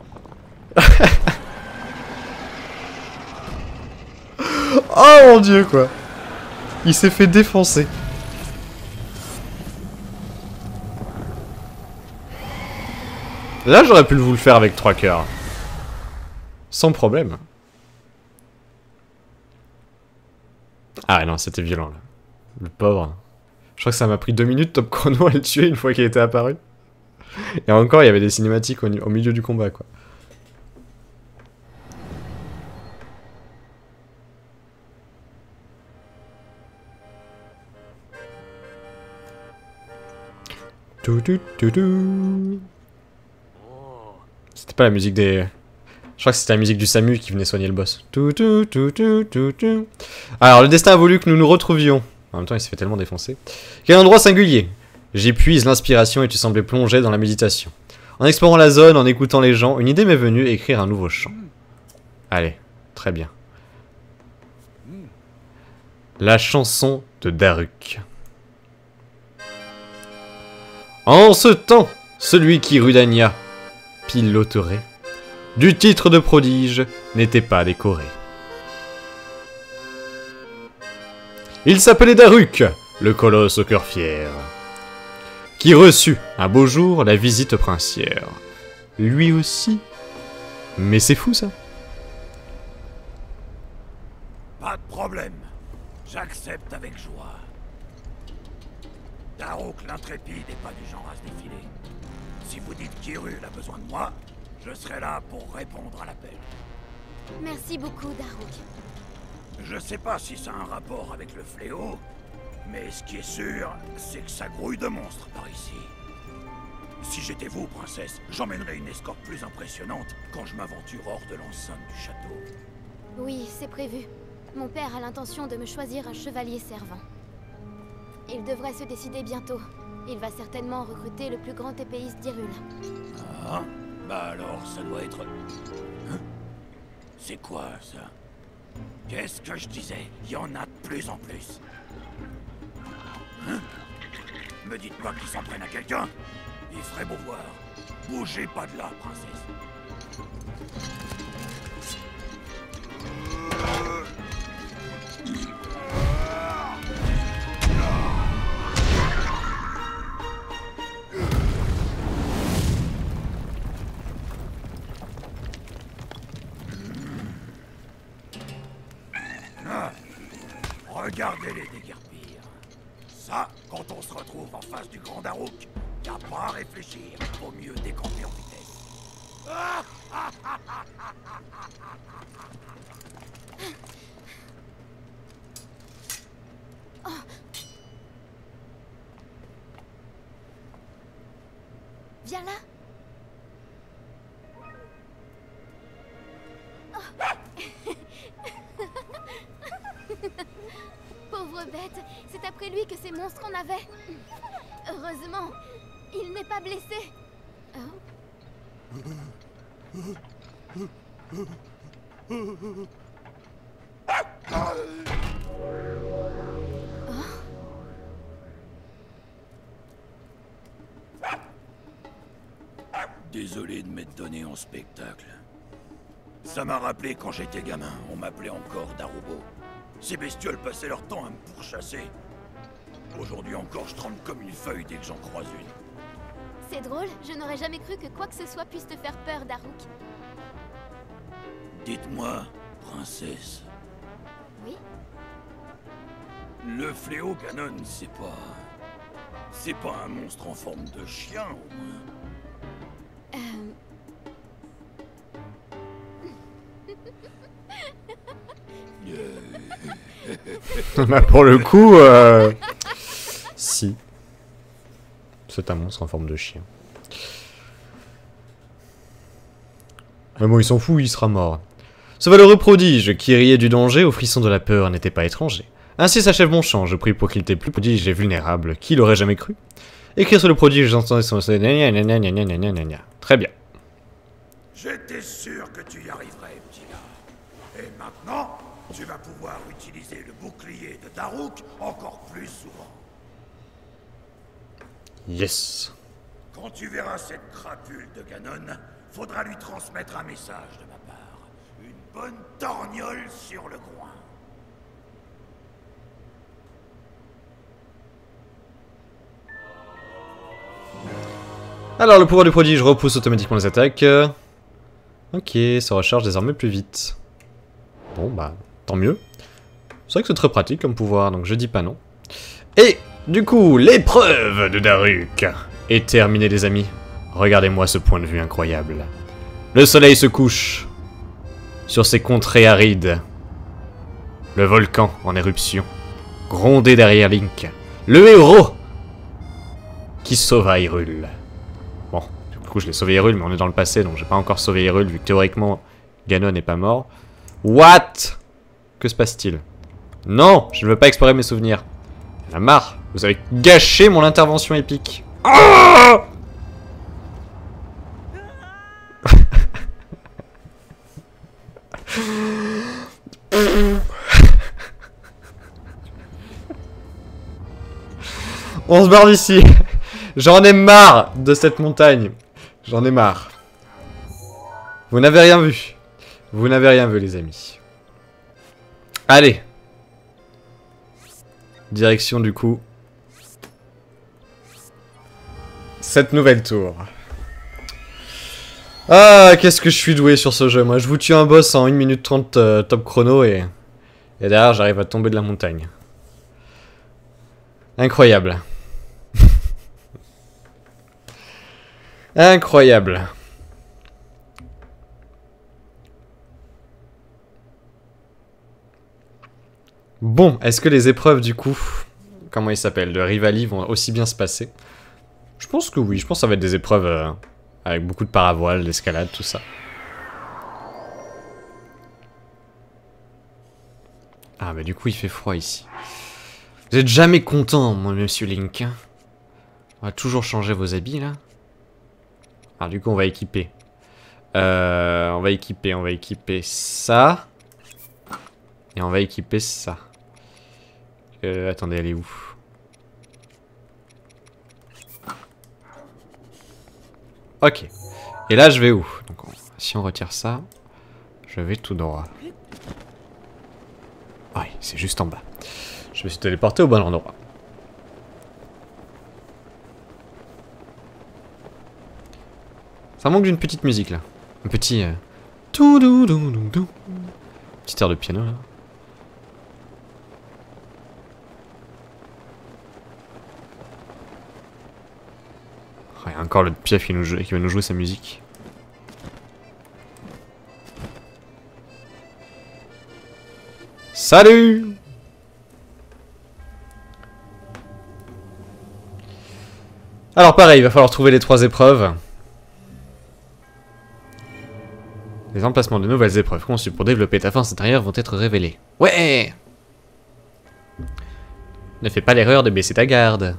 Oh mon dieu quoi. Il s'est fait défoncer. Là j'aurais pu vous le faire avec trois cœurs. Sans problème. Ah non c'était violent là. Le pauvre. Je crois que ça m'a pris deux minutes top chrono à le tuer une fois qu'il était apparu. Et encore il y avait des cinématiques au, au milieu du combat quoi. C'était pas la musique des... Je crois que c'était la musique du SAMU qui venait soigner le boss. Alors, le destin a voulu que nous nous retrouvions. En même temps, il s'est fait tellement défoncer. Quel endroit singulier. J'épuise l'inspiration et tu semblais plonger dans la méditation. En explorant la zone, en écoutant les gens, une idée m'est venue, écrire un nouveau chant. Allez, très bien. La chanson de Daruk. En ce temps, celui qui Rudania piloterait, du titre de prodige, n'était pas décoré. Il s'appelait Daruk, le colosse au cœur fier, qui reçut un beau jour la visite princière. Lui aussi. Mais c'est fou ça. Pas de problème. J'accepte avec joie. Daruk l'intrépide n'est pas du genre à se défiler. Si vous dites qu'Hyrule a besoin de moi, je serai là pour répondre à l'appel. Merci beaucoup, Daruk. Je sais pas si ça a un rapport avec le fléau, mais ce qui est sûr, c'est que ça grouille de monstres par ici. Si j'étais vous, princesse, j'emmènerais une escorte plus impressionnante quand je m'aventure hors de l'enceinte du château. Oui, c'est prévu. Mon père a l'intention de me choisir un chevalier servant. Il devrait se décider bientôt. Il va certainement recruter le plus grand épéiste d'Hyrule. Ah, bah alors ça doit être... Hein? C'est quoi ça? Qu'est-ce que je disais? Il y en a de plus en plus. Hein? Me dites pas qu'ils s'en prennent à quelqu'un? Il ferait beau voir. Bougez pas de là, princesse. Regardez-les déguerpir. Ça, quand on se retrouve en face du grand Daruk, y a pas à réfléchir. Vaut mieux décamper en vitesse. Ah oh. Viens là. Pauvre bête, c'est après lui que ces monstres en avaient. Heureusement, il n'est pas blessé. Oh. Désolé de m'être donné en spectacle. Ça m'a rappelé quand j'étais gamin, on m'appelait encore Darubo. Ces bestioles passaient leur temps à me pourchasser. Aujourd'hui encore, je tremble comme une feuille dès que j'en croise une. C'est drôle, je n'aurais jamais cru que quoi que ce soit puisse te faire peur, Daruk. Dites-moi, princesse. Oui? Le fléau Ganon, c'est pas... C'est pas un monstre en forme de chien, au moins. Euh... Bah pour le coup, euh... si. C'est un monstre en forme de chien. Mais bon, il s'en fout, il sera mort. Ce valeureux prodige qui riait du danger au frisson de la peur n'était pas étranger. Ainsi s'achève mon chant, je prie pour qu'il t'ait plus prodige et vulnérable. Qui l'aurait jamais cru? Écrire sur le prodige, j'entendais son... Très bien. J'étais sûr que tu y arriverais, petit gars. Et maintenant, tu vas pouvoir utiliser le bouclier de Daruk encore plus souvent. Yes. Quand tu verras cette crapule de Ganon, faudra lui transmettre un message de ma part. Une bonne torgnole sur le groin. Alors, le pouvoir du prodige repousse automatiquement les attaques. Ok, ça recharge désormais plus vite. Bon, bah, tant mieux. C'est vrai que c'est très pratique comme pouvoir, donc je dis pas non. Et, du coup, l'épreuve de Daruk est terminée, les amis. Regardez-moi ce point de vue incroyable. Le soleil se couche sur ces contrées arides. Le volcan en éruption, grondé derrière Link. Le héros qui sauva Hyrule. Bon, du coup je l'ai sauvé Hyrule, mais on est dans le passé, donc j'ai pas encore sauvé Hyrule, vu que théoriquement Ganon n'est pas mort. What? Que se passe-t-il? Non, je ne veux pas explorer mes souvenirs. Il y en a marre, vous avez gâché mon intervention épique. Ah! On se barre d'ici. J'en ai marre de cette montagne. J'en ai marre. Vous n'avez rien vu. Vous n'avez rien vu, les amis. Allez. Direction, du coup, cette nouvelle tour. Ah, qu'est-ce que je suis doué sur ce jeu. Moi, je vous tue un boss en une minute trente euh, top chrono et... Et derrière, j'arrive à tomber de la montagne. Incroyable. Incroyable. Bon, est-ce que les épreuves, du coup, comment ils s'appellent, de Rivali vont aussi bien se passer? Je pense que oui, je pense que ça va être des épreuves euh, avec beaucoup de paravoile, d'escalade, tout ça. Ah bah du coup il fait froid ici. Vous êtes jamais content, moi, monsieur Link. On va toujours changer vos habits, là. Alors du coup on va équiper. Euh, on va équiper, on va équiper ça. Et on va équiper ça. Euh, attendez, elle est où? Ok. Et là je vais où? Donc, on... si on retire ça, je vais tout droit. Ah oui, c'est juste en bas. Je me suis téléporté au bon endroit. Ça manque d'une petite musique là. Un petit... Euh... Petit air de piano là. encore le piaf qui, nous joue, qui va nous jouer sa musique. Salut! Alors pareil, il va falloir trouver les trois épreuves. Les emplacements de nouvelles épreuves conçues pour développer ta force intérieure vont être révélés. Ouais! Ne fais pas l'erreur de baisser ta garde.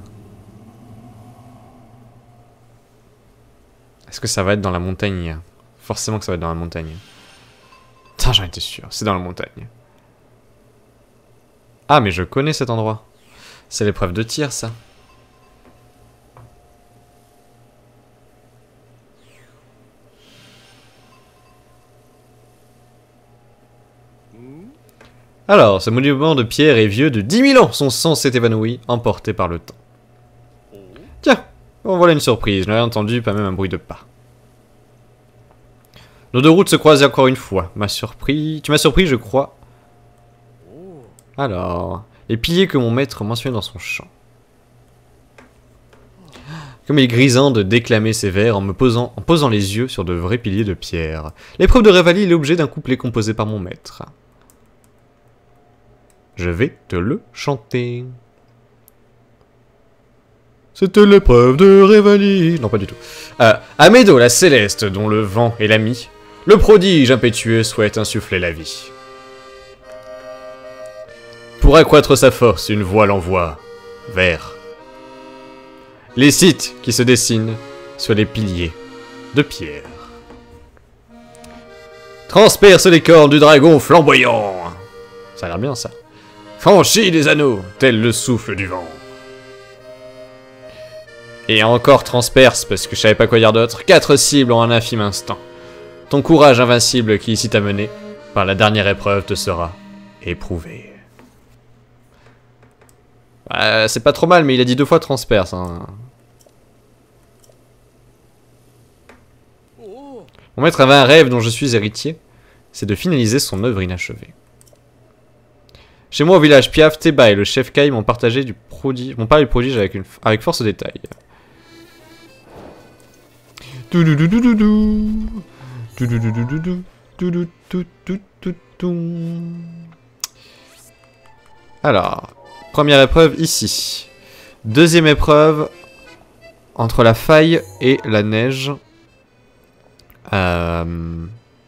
Est-ce que ça va être dans la montagne? Forcément que ça va être dans la montagne. Putain, j'en étais sûr, c'est dans la montagne. Ah, mais je connais cet endroit. C'est l'épreuve de tir, ça. Alors, ce monument de pierre est vieux de dix mille ans. Son sang s'est évanoui, emporté par le temps. Tiens, bon, voilà une surprise. Je n'ai rien entendu, pas même un bruit de pas. Nos deux routes se croisent encore une fois. M'a surpris... Tu m'as surpris, je crois. Alors... Les piliers que mon maître mentionnait dans son chant. Comme il est grisant de déclamer ses vers en me posant, en posant les yeux sur de vrais piliers de pierre. L'épreuve de Révalie est l'objet d'un couplet composé par mon maître. Je vais te le chanter. C'était l'épreuve de Révalie. Non, pas du tout. Euh, Amédo, la céleste, dont le vent est l'ami, le prodige impétueux souhaite insuffler la vie. Pour accroître sa force, une voie l'envoie vers les sites qui se dessinent sur les piliers de pierre. Transperce les cornes du dragon flamboyant. Ça a l'air bien, ça. Franchis les anneaux, tel le souffle du vent. Et encore transperce, parce que je savais pas quoi dire d'autre, quatre cibles en un infime instant. Ton courage invincible qui ici t'a mené, par la dernière épreuve te sera éprouvé. Euh, c'est pas trop mal, mais il a dit deux fois transperce. Hein. Mon maître avait un rêve dont je suis héritier, c'est de finaliser son œuvre inachevée. Chez moi au village Piaf, Teba et le chef Kai m'ont partagé du prodige, m'ont parlé du prodige avec, une, avec force de détail. Alors, première épreuve ici. Deuxième épreuve entre la faille et la neige. Euh...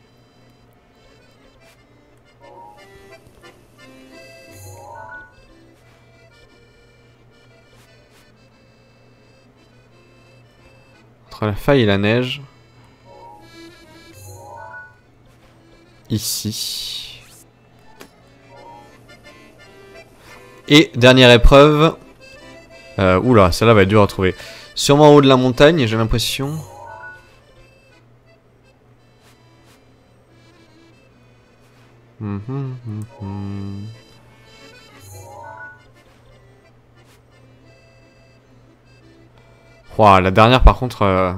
Entre la faille et la neige. Ici. Et dernière épreuve. Euh, oula, celle-là va être dure à trouver. Sûrement en haut de la montagne, j'ai l'impression. Mmh, mmh, mmh. Wow, la dernière par contre... Euh...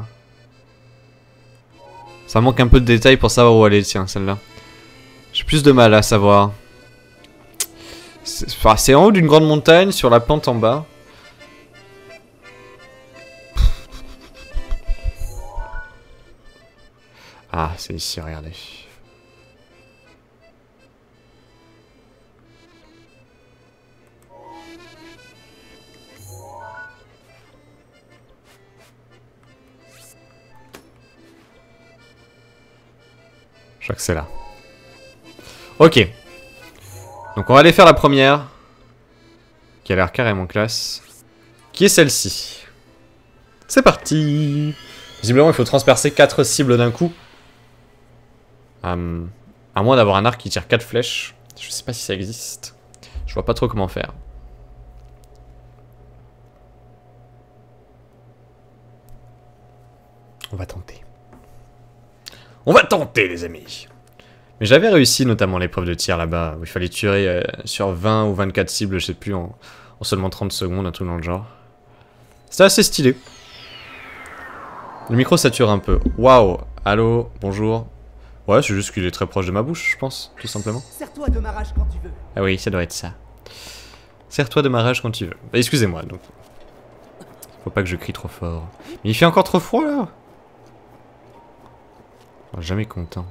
Ça manque un peu de détails pour savoir où aller, tiens, celle-là. J'ai plus de mal à savoir. C'est enfin, en haut d'une grande montagne, sur la pente en bas. Ah, c'est ici, regardez. Je crois que c'est là. Ok. Donc on va aller faire la première. Qui a l'air carrément classe. Qui est celle-ci. C'est parti. Visiblement il faut transpercer quatre cibles d'un coup. Um, à moins d'avoir un arc qui tire quatre flèches. Je sais pas si ça existe. Je vois pas trop comment faire. On va tenter. On va tenter, les amis. Mais j'avais réussi notamment l'épreuve de tir là-bas, où il fallait tuer euh, sur vingt ou vingt-quatre cibles, je sais plus, en, en seulement trente secondes, un truc dans le genre. C'était assez stylé. Le micro sature un peu. Waouh. Allô, bonjour. Ouais, c'est juste qu'il est très proche de ma bouche, je pense, tout simplement. Serre-toi de ma rage quand tu veux. Ah oui, ça doit être ça. Serre-toi de ma rage quand tu veux. Bah, excusez-moi, donc. Faut pas que je crie trop fort. Mais il fait encore trop froid là. Oh, jamais content.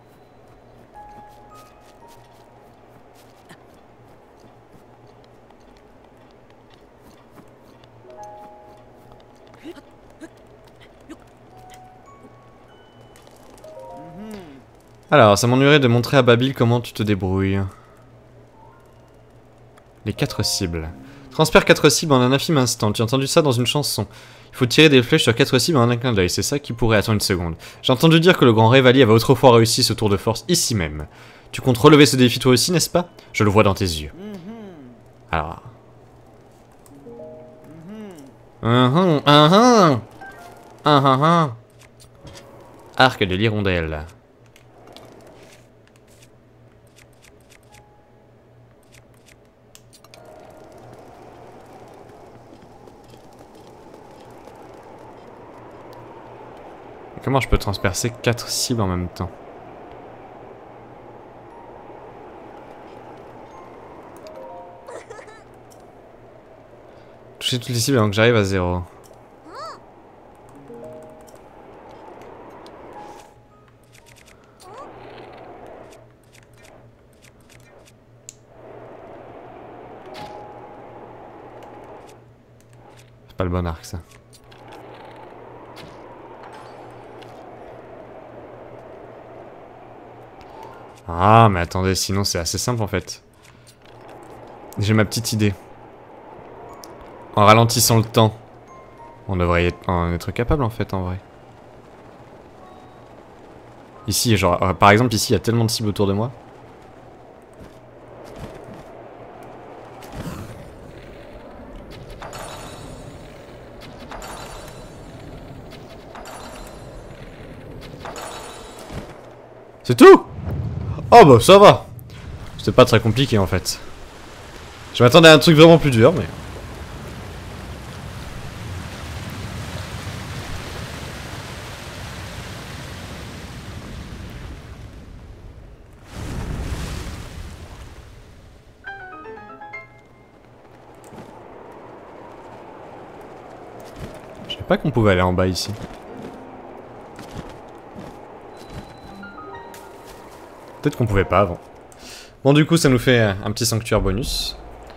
Alors, ça m'ennuierait de montrer à Babil comment tu te débrouilles. Les quatre cibles. Transperce quatre cibles en un infime instant. Tu as entendu ça dans une chanson. Il faut tirer des flèches sur quatre cibles en un clin d'œil. C'est ça qui pourrait attendre une seconde. J'ai entendu dire que le grand Revali avait autrefois réussi ce tour de force ici même. Tu comptes relever ce défi toi aussi, n'est-ce pas? Je le vois dans tes yeux. Alors... Hum hum hum hum hum. Arc de l'hirondelle. Comment je peux transpercer quatre cibles en même temps? Toucher toutes les cibles avant que j'arrive à zéro. C'est pas le bon arc ça. Ah, mais attendez, sinon c'est assez simple en fait. J'ai ma petite idée. En ralentissant le temps, on devrait être, en être capable en fait en vrai. Ici, genre, euh, par exemple, ici il y a tellement de cibles autour de moi. C'est tout! Oh bah ça va. C'était pas très compliqué en fait. Je m'attendais à un truc vraiment plus dur mais... Je savais pas qu'on pouvait aller en bas ici. Peut-être qu'on pouvait pas avant. Bon du coup ça nous fait un petit sanctuaire bonus.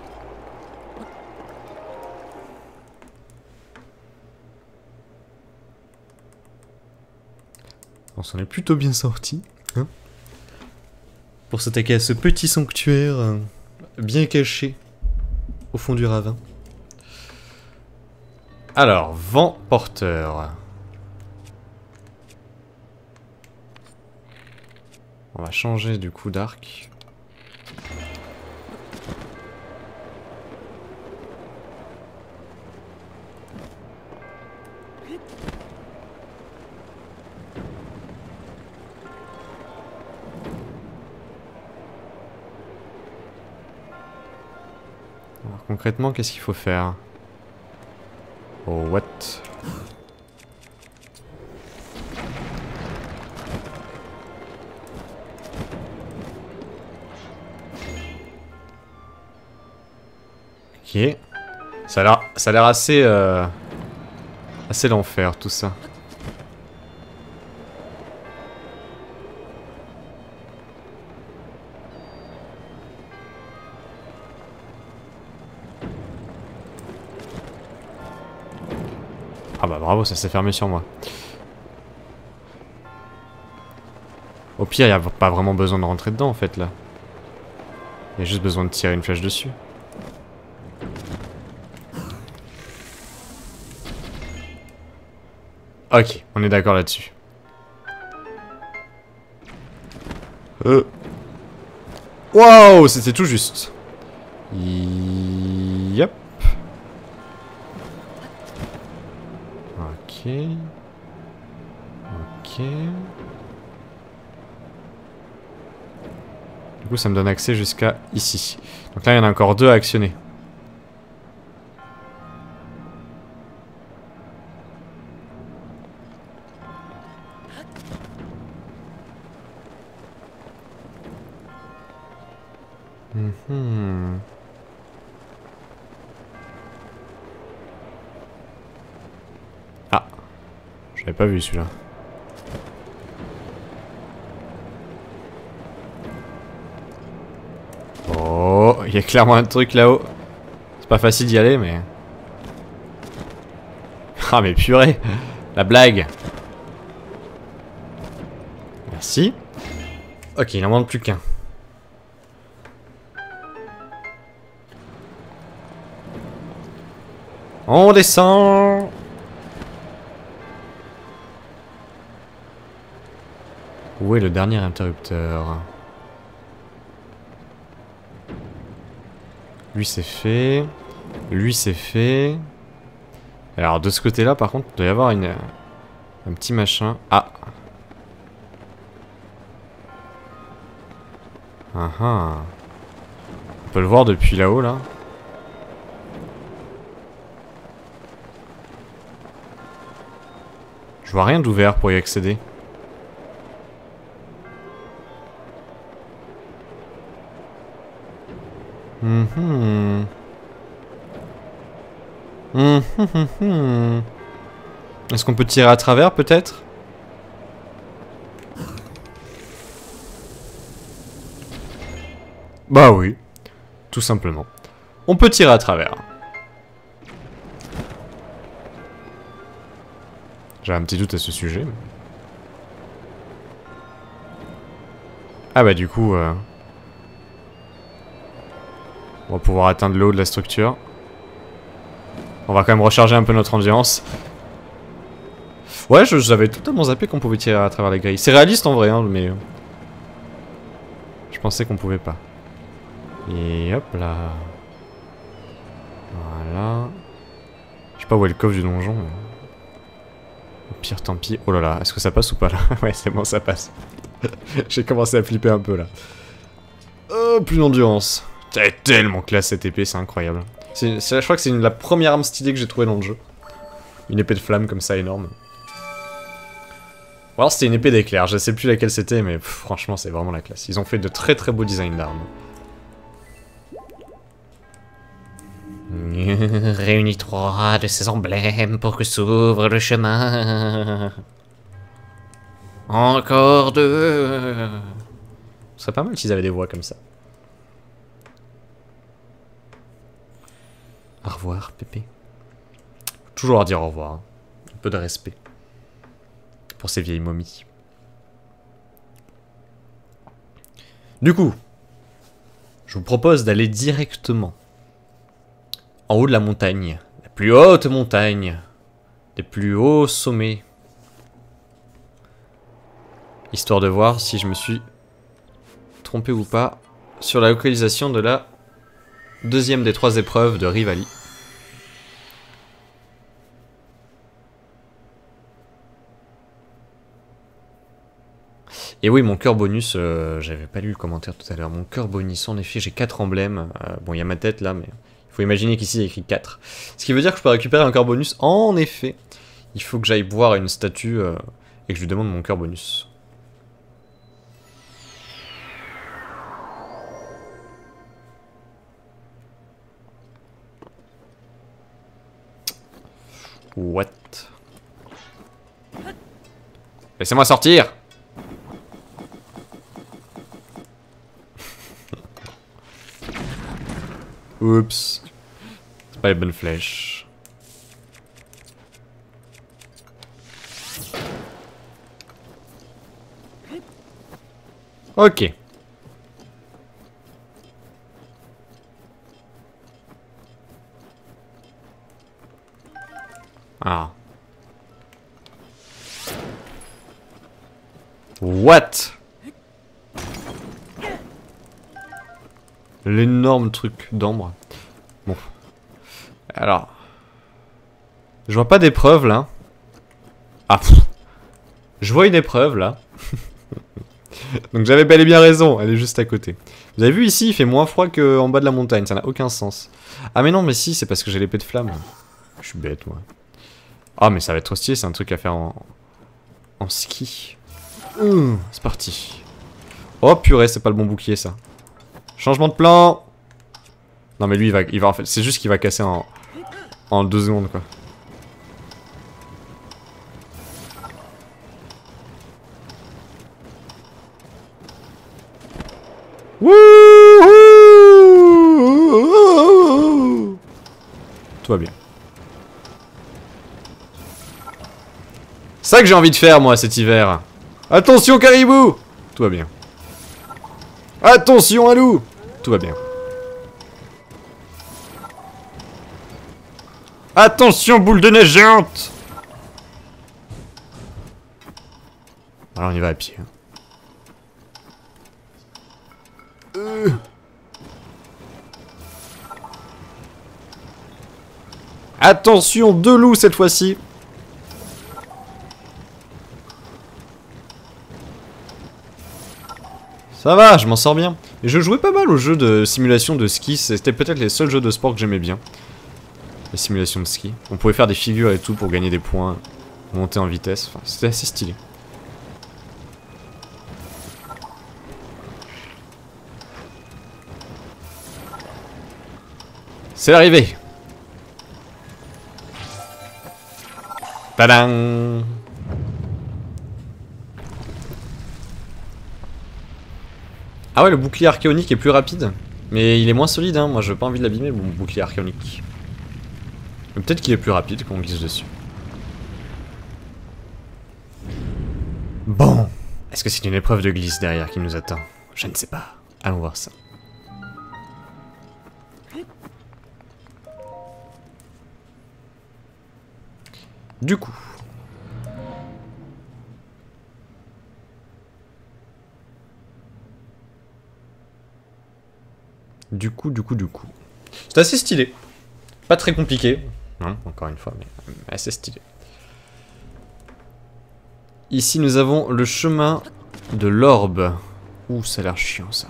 On s'en est plutôt bien sorti, hein, pour s'attaquer à ce petit sanctuaire euh, bien caché au fond du ravin. Alors, vent porteur. On va changer du coup d'arc. Alors concrètement, qu'est-ce qu'il faut faire? Oh, what? Ok. Ça a l'air, ça a l'air assez, euh, assez l'enfer tout ça. Ah bah bravo, ça s'est fermé sur moi. Au pire, il n'y a pas vraiment besoin de rentrer dedans en fait là. Il y a juste besoin de tirer une flèche dessus. Ok, on est d'accord là-dessus. Euh. Waouh, c'était tout juste. Yep. Ok. Ok. Du coup, ça me donne accès jusqu'à ici. Donc là, il y en a encore deux à actionner. Mm-hmm. Je l'avais pas vu celui-là. Oh, il y a clairement un truc là-haut. C'est pas facile d'y aller, mais... Ah, mais purée! La blague! Merci. Ok, il en manque plus qu'un. On descend! Où est le dernier interrupteur? Lui c'est fait. Lui c'est fait. Alors de ce côté-là par contre, il doit y avoir une, un petit machin. Ah! Ah ah. On peut le voir depuis là-haut là. Je vois rien d'ouvert pour y accéder. Mhm. Mhm, mhm, mhm. Est-ce qu'on peut tirer à travers peut-être? Bah oui, tout simplement. On peut tirer à travers. J'ai un petit doute à ce sujet. Mais... Ah bah du coup... Euh... On va pouvoir atteindre le haut de la structure. On va quand même recharger un peu notre ambiance. Ouais, j'avais totalement zappé qu'on pouvait tirer à travers les grilles. C'est réaliste en vrai, hein, mais... Je pensais qu'on pouvait pas. Et hop là. Voilà. Je sais pas où est le coffre du donjon. Mais... Au pire, tant pis. Oh là là, est-ce que ça passe ou pas là? Ouais, c'est bon, ça passe. J'ai commencé à flipper un peu là. Oh, plus d'endurance. C'est tellement classe cette épée, c'est incroyable. C'est, je crois que c'est la première arme stylée que j'ai trouvée dans le jeu. Une épée de flamme comme ça, énorme. Ou alors c'était une épée d'éclair, je sais plus laquelle c'était, mais pff, franchement c'est vraiment la classe. Ils ont fait de très très beaux designs d'armes. Réunis trois de ces emblèmes pour que s'ouvre le chemin. Encore deux. Ce serait pas mal s'ils avaient des voix comme ça. Au revoir, Pépé. Toujours à dire au revoir. Un peu de respect. Pour ces vieilles momies. Du coup, je vous propose d'aller directement en haut de la montagne. La plus haute montagne. Des plus hauts sommets. Histoire de voir si je me suis trompé ou pas sur la localisation de la deuxième des trois épreuves de Rivali. Et oui, mon cœur bonus, euh, j'avais pas lu le commentaire tout à l'heure. Mon cœur bonus, en effet, j'ai quatre emblèmes. Euh, bon, il y a ma tête là, mais il faut imaginer qu'ici il y a écrit quatre. Ce qui veut dire que je peux récupérer un cœur bonus. En effet, il faut que j'aille voir une statue euh, et que je lui demande mon cœur bonus. What? Laissez-moi sortir! Oups. C'est pas les bonnes flèches. Ok. Ah. What? L'énorme truc d'ambre. Bon. Alors. Je vois pas d'épreuve là. Ah. Pff. Je vois une épreuve là. Donc j'avais bel et bien raison. Elle est juste à côté. Vous avez vu ici, il fait moins froid qu'en bas de la montagne. Ça n'a aucun sens. Ah mais non, mais si, c'est parce que j'ai l'épée de flamme. Je suis bête moi. Ah mais ça va être trop stylé, c'est un truc à faire en, en ski. Mmh, c'est parti. Oh purée, c'est pas le bon bouclier ça. Changement de plan. Non mais lui il va, il va en fait, c'est juste qu'il va casser en, en deux secondes quoi. Tout va bien. C'est ça que j'ai envie de faire, moi, cet hiver. Attention, caribou! Tout va bien. Attention, un loup! Tout va bien. Attention, boule de neige géante! Alors, on y va à pied. Euh... Attention, deux loups cette fois-ci. Ça va, je m'en sors bien. Et je jouais pas mal aux jeux de simulation de ski. C'était peut-être les seuls jeux de sport que j'aimais bien. Les simulations de ski. On pouvait faire des figures et tout pour gagner des points. Monter en vitesse. Enfin, c'était assez stylé. C'est l'arrivée. Tadam! Ah ouais, le bouclier archéonique est plus rapide. Mais il est moins solide, hein. Moi, j'ai pas envie de l'abîmer, mon bouclier archéonique. Peut-être qu'il est plus rapide quand on glisse dessus. Bon. Est-ce que c'est une épreuve de glisse derrière qui nous attend? Je ne sais pas. Allons voir ça. Du coup... Du coup, du coup, du coup... C'est assez stylé. Pas très compliqué. Non, encore une fois, mais assez stylé. Ici, nous avons le chemin de l'orbe. Ouh, ça a l'air chiant, ça.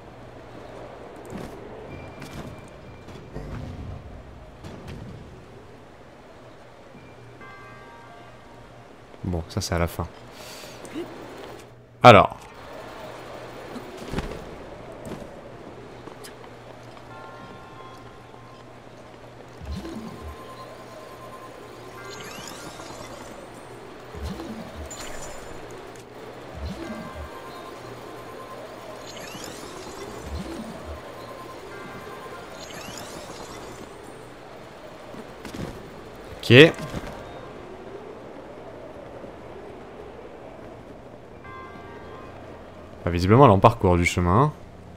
Bon, ça c'est à la fin. Alors. Ok. Ah, visiblement, là, on parcourt du chemin.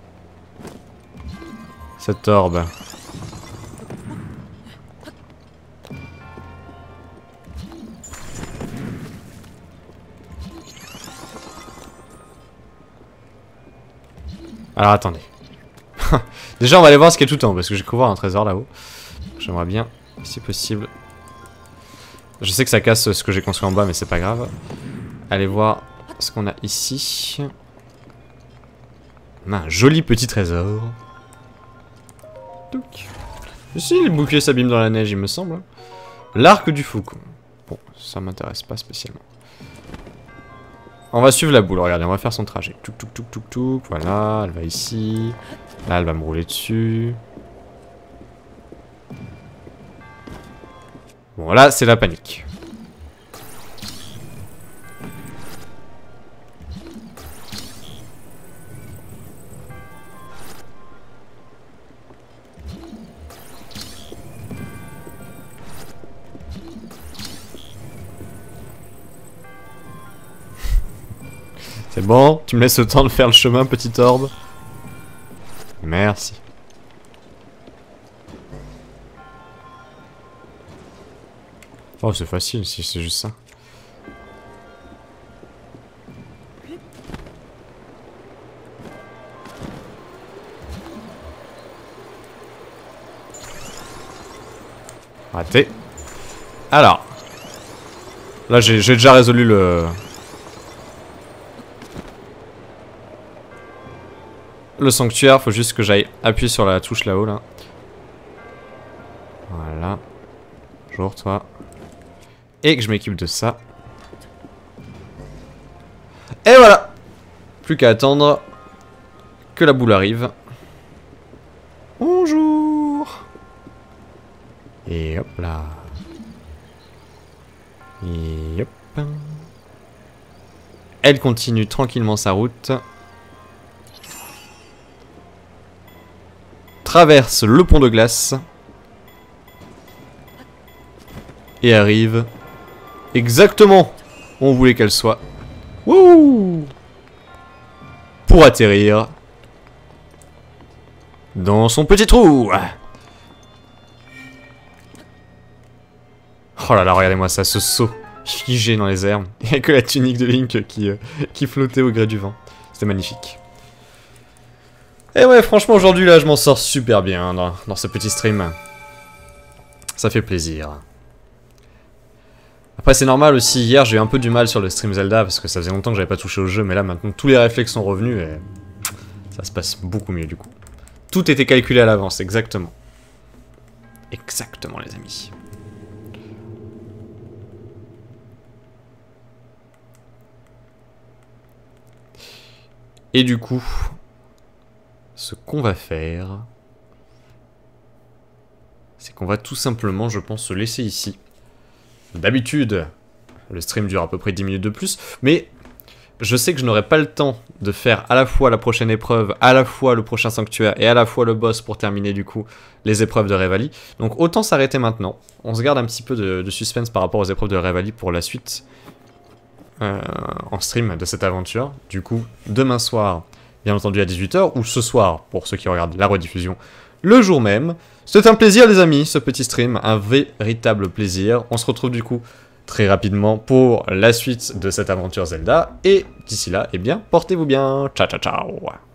Cette orbe. Alors, attendez. Déjà, on va aller voir ce qu'il y a tout en haut, parce que j'ai cru voir un trésor là-haut. J'aimerais bien, si possible... Je sais que ça casse ce que j'ai construit en bas, mais c'est pas grave. Allez voir ce qu'on a ici. On a un joli petit trésor. Touc. Ici, les boucliers s'abîment dans la neige, il me semble. L'arc du faucon. Bon, ça m'intéresse pas spécialement. On va suivre la boule, regardez, on va faire son trajet. Touc, touc, touc, touc, touc. Voilà, elle va ici. Là, elle va me rouler dessus. Bon, là, c'est la panique. C'est bon, tu me laisses le temps de faire le chemin, petite orbe. Merci. Oh, c'est facile si c'est juste ça. Raté. Alors. Là, j'ai déjà résolu le... Le sanctuaire, faut juste que j'aille appuyer sur la touche là-haut, là. Voilà. Bonjour, toi. Et que je m'équipe de ça. Et voilà. Plus qu'à attendre que la boule arrive. Bonjour. Et hop là. Et hop. Elle continue tranquillement sa route. Traverse le pont de glace. et arrive exactement où on voulait qu'elle soit. Wouh! Pour atterrir dans son petit trou. Oh là là, regardez-moi ça, ce saut figé dans les airs, et que la tunique de Link qui, euh, qui flottait au gré du vent. C'était magnifique. Et ouais, franchement, aujourd'hui, là, je m'en sors super bien dans, dans ce petit stream. Ça fait plaisir. Après, c'est normal aussi, hier, j'ai eu un peu du mal sur le stream Zelda, parce que ça faisait longtemps que j'avais pas touché au jeu, mais là, maintenant, tous les réflexes sont revenus, et ça se passe beaucoup mieux, du coup. Tout était calculé à l'avance, exactement. Exactement, les amis. Et du coup, ce qu'on va faire, c'est qu'on va tout simplement, je pense, se laisser ici. D'habitude, le stream dure à peu près dix minutes de plus, mais je sais que je n'aurai pas le temps de faire à la fois la prochaine épreuve, à la fois le prochain sanctuaire et à la fois le boss pour terminer du coup les épreuves de Revali. Donc autant s'arrêter maintenant. On se garde un petit peu de, de suspense par rapport aux épreuves de Revali pour la suite. Euh, en stream de cette aventure. Du coup, demain soir, bien entendu à dix-huit heures, ou ce soir, pour ceux qui regardent la rediffusion, le jour même. C'était un plaisir les amis, ce petit stream, un véritable plaisir. On se retrouve du coup très rapidement pour la suite de cette aventure Zelda, et d'ici là, eh bien, portez-vous bien, ciao ciao ciao.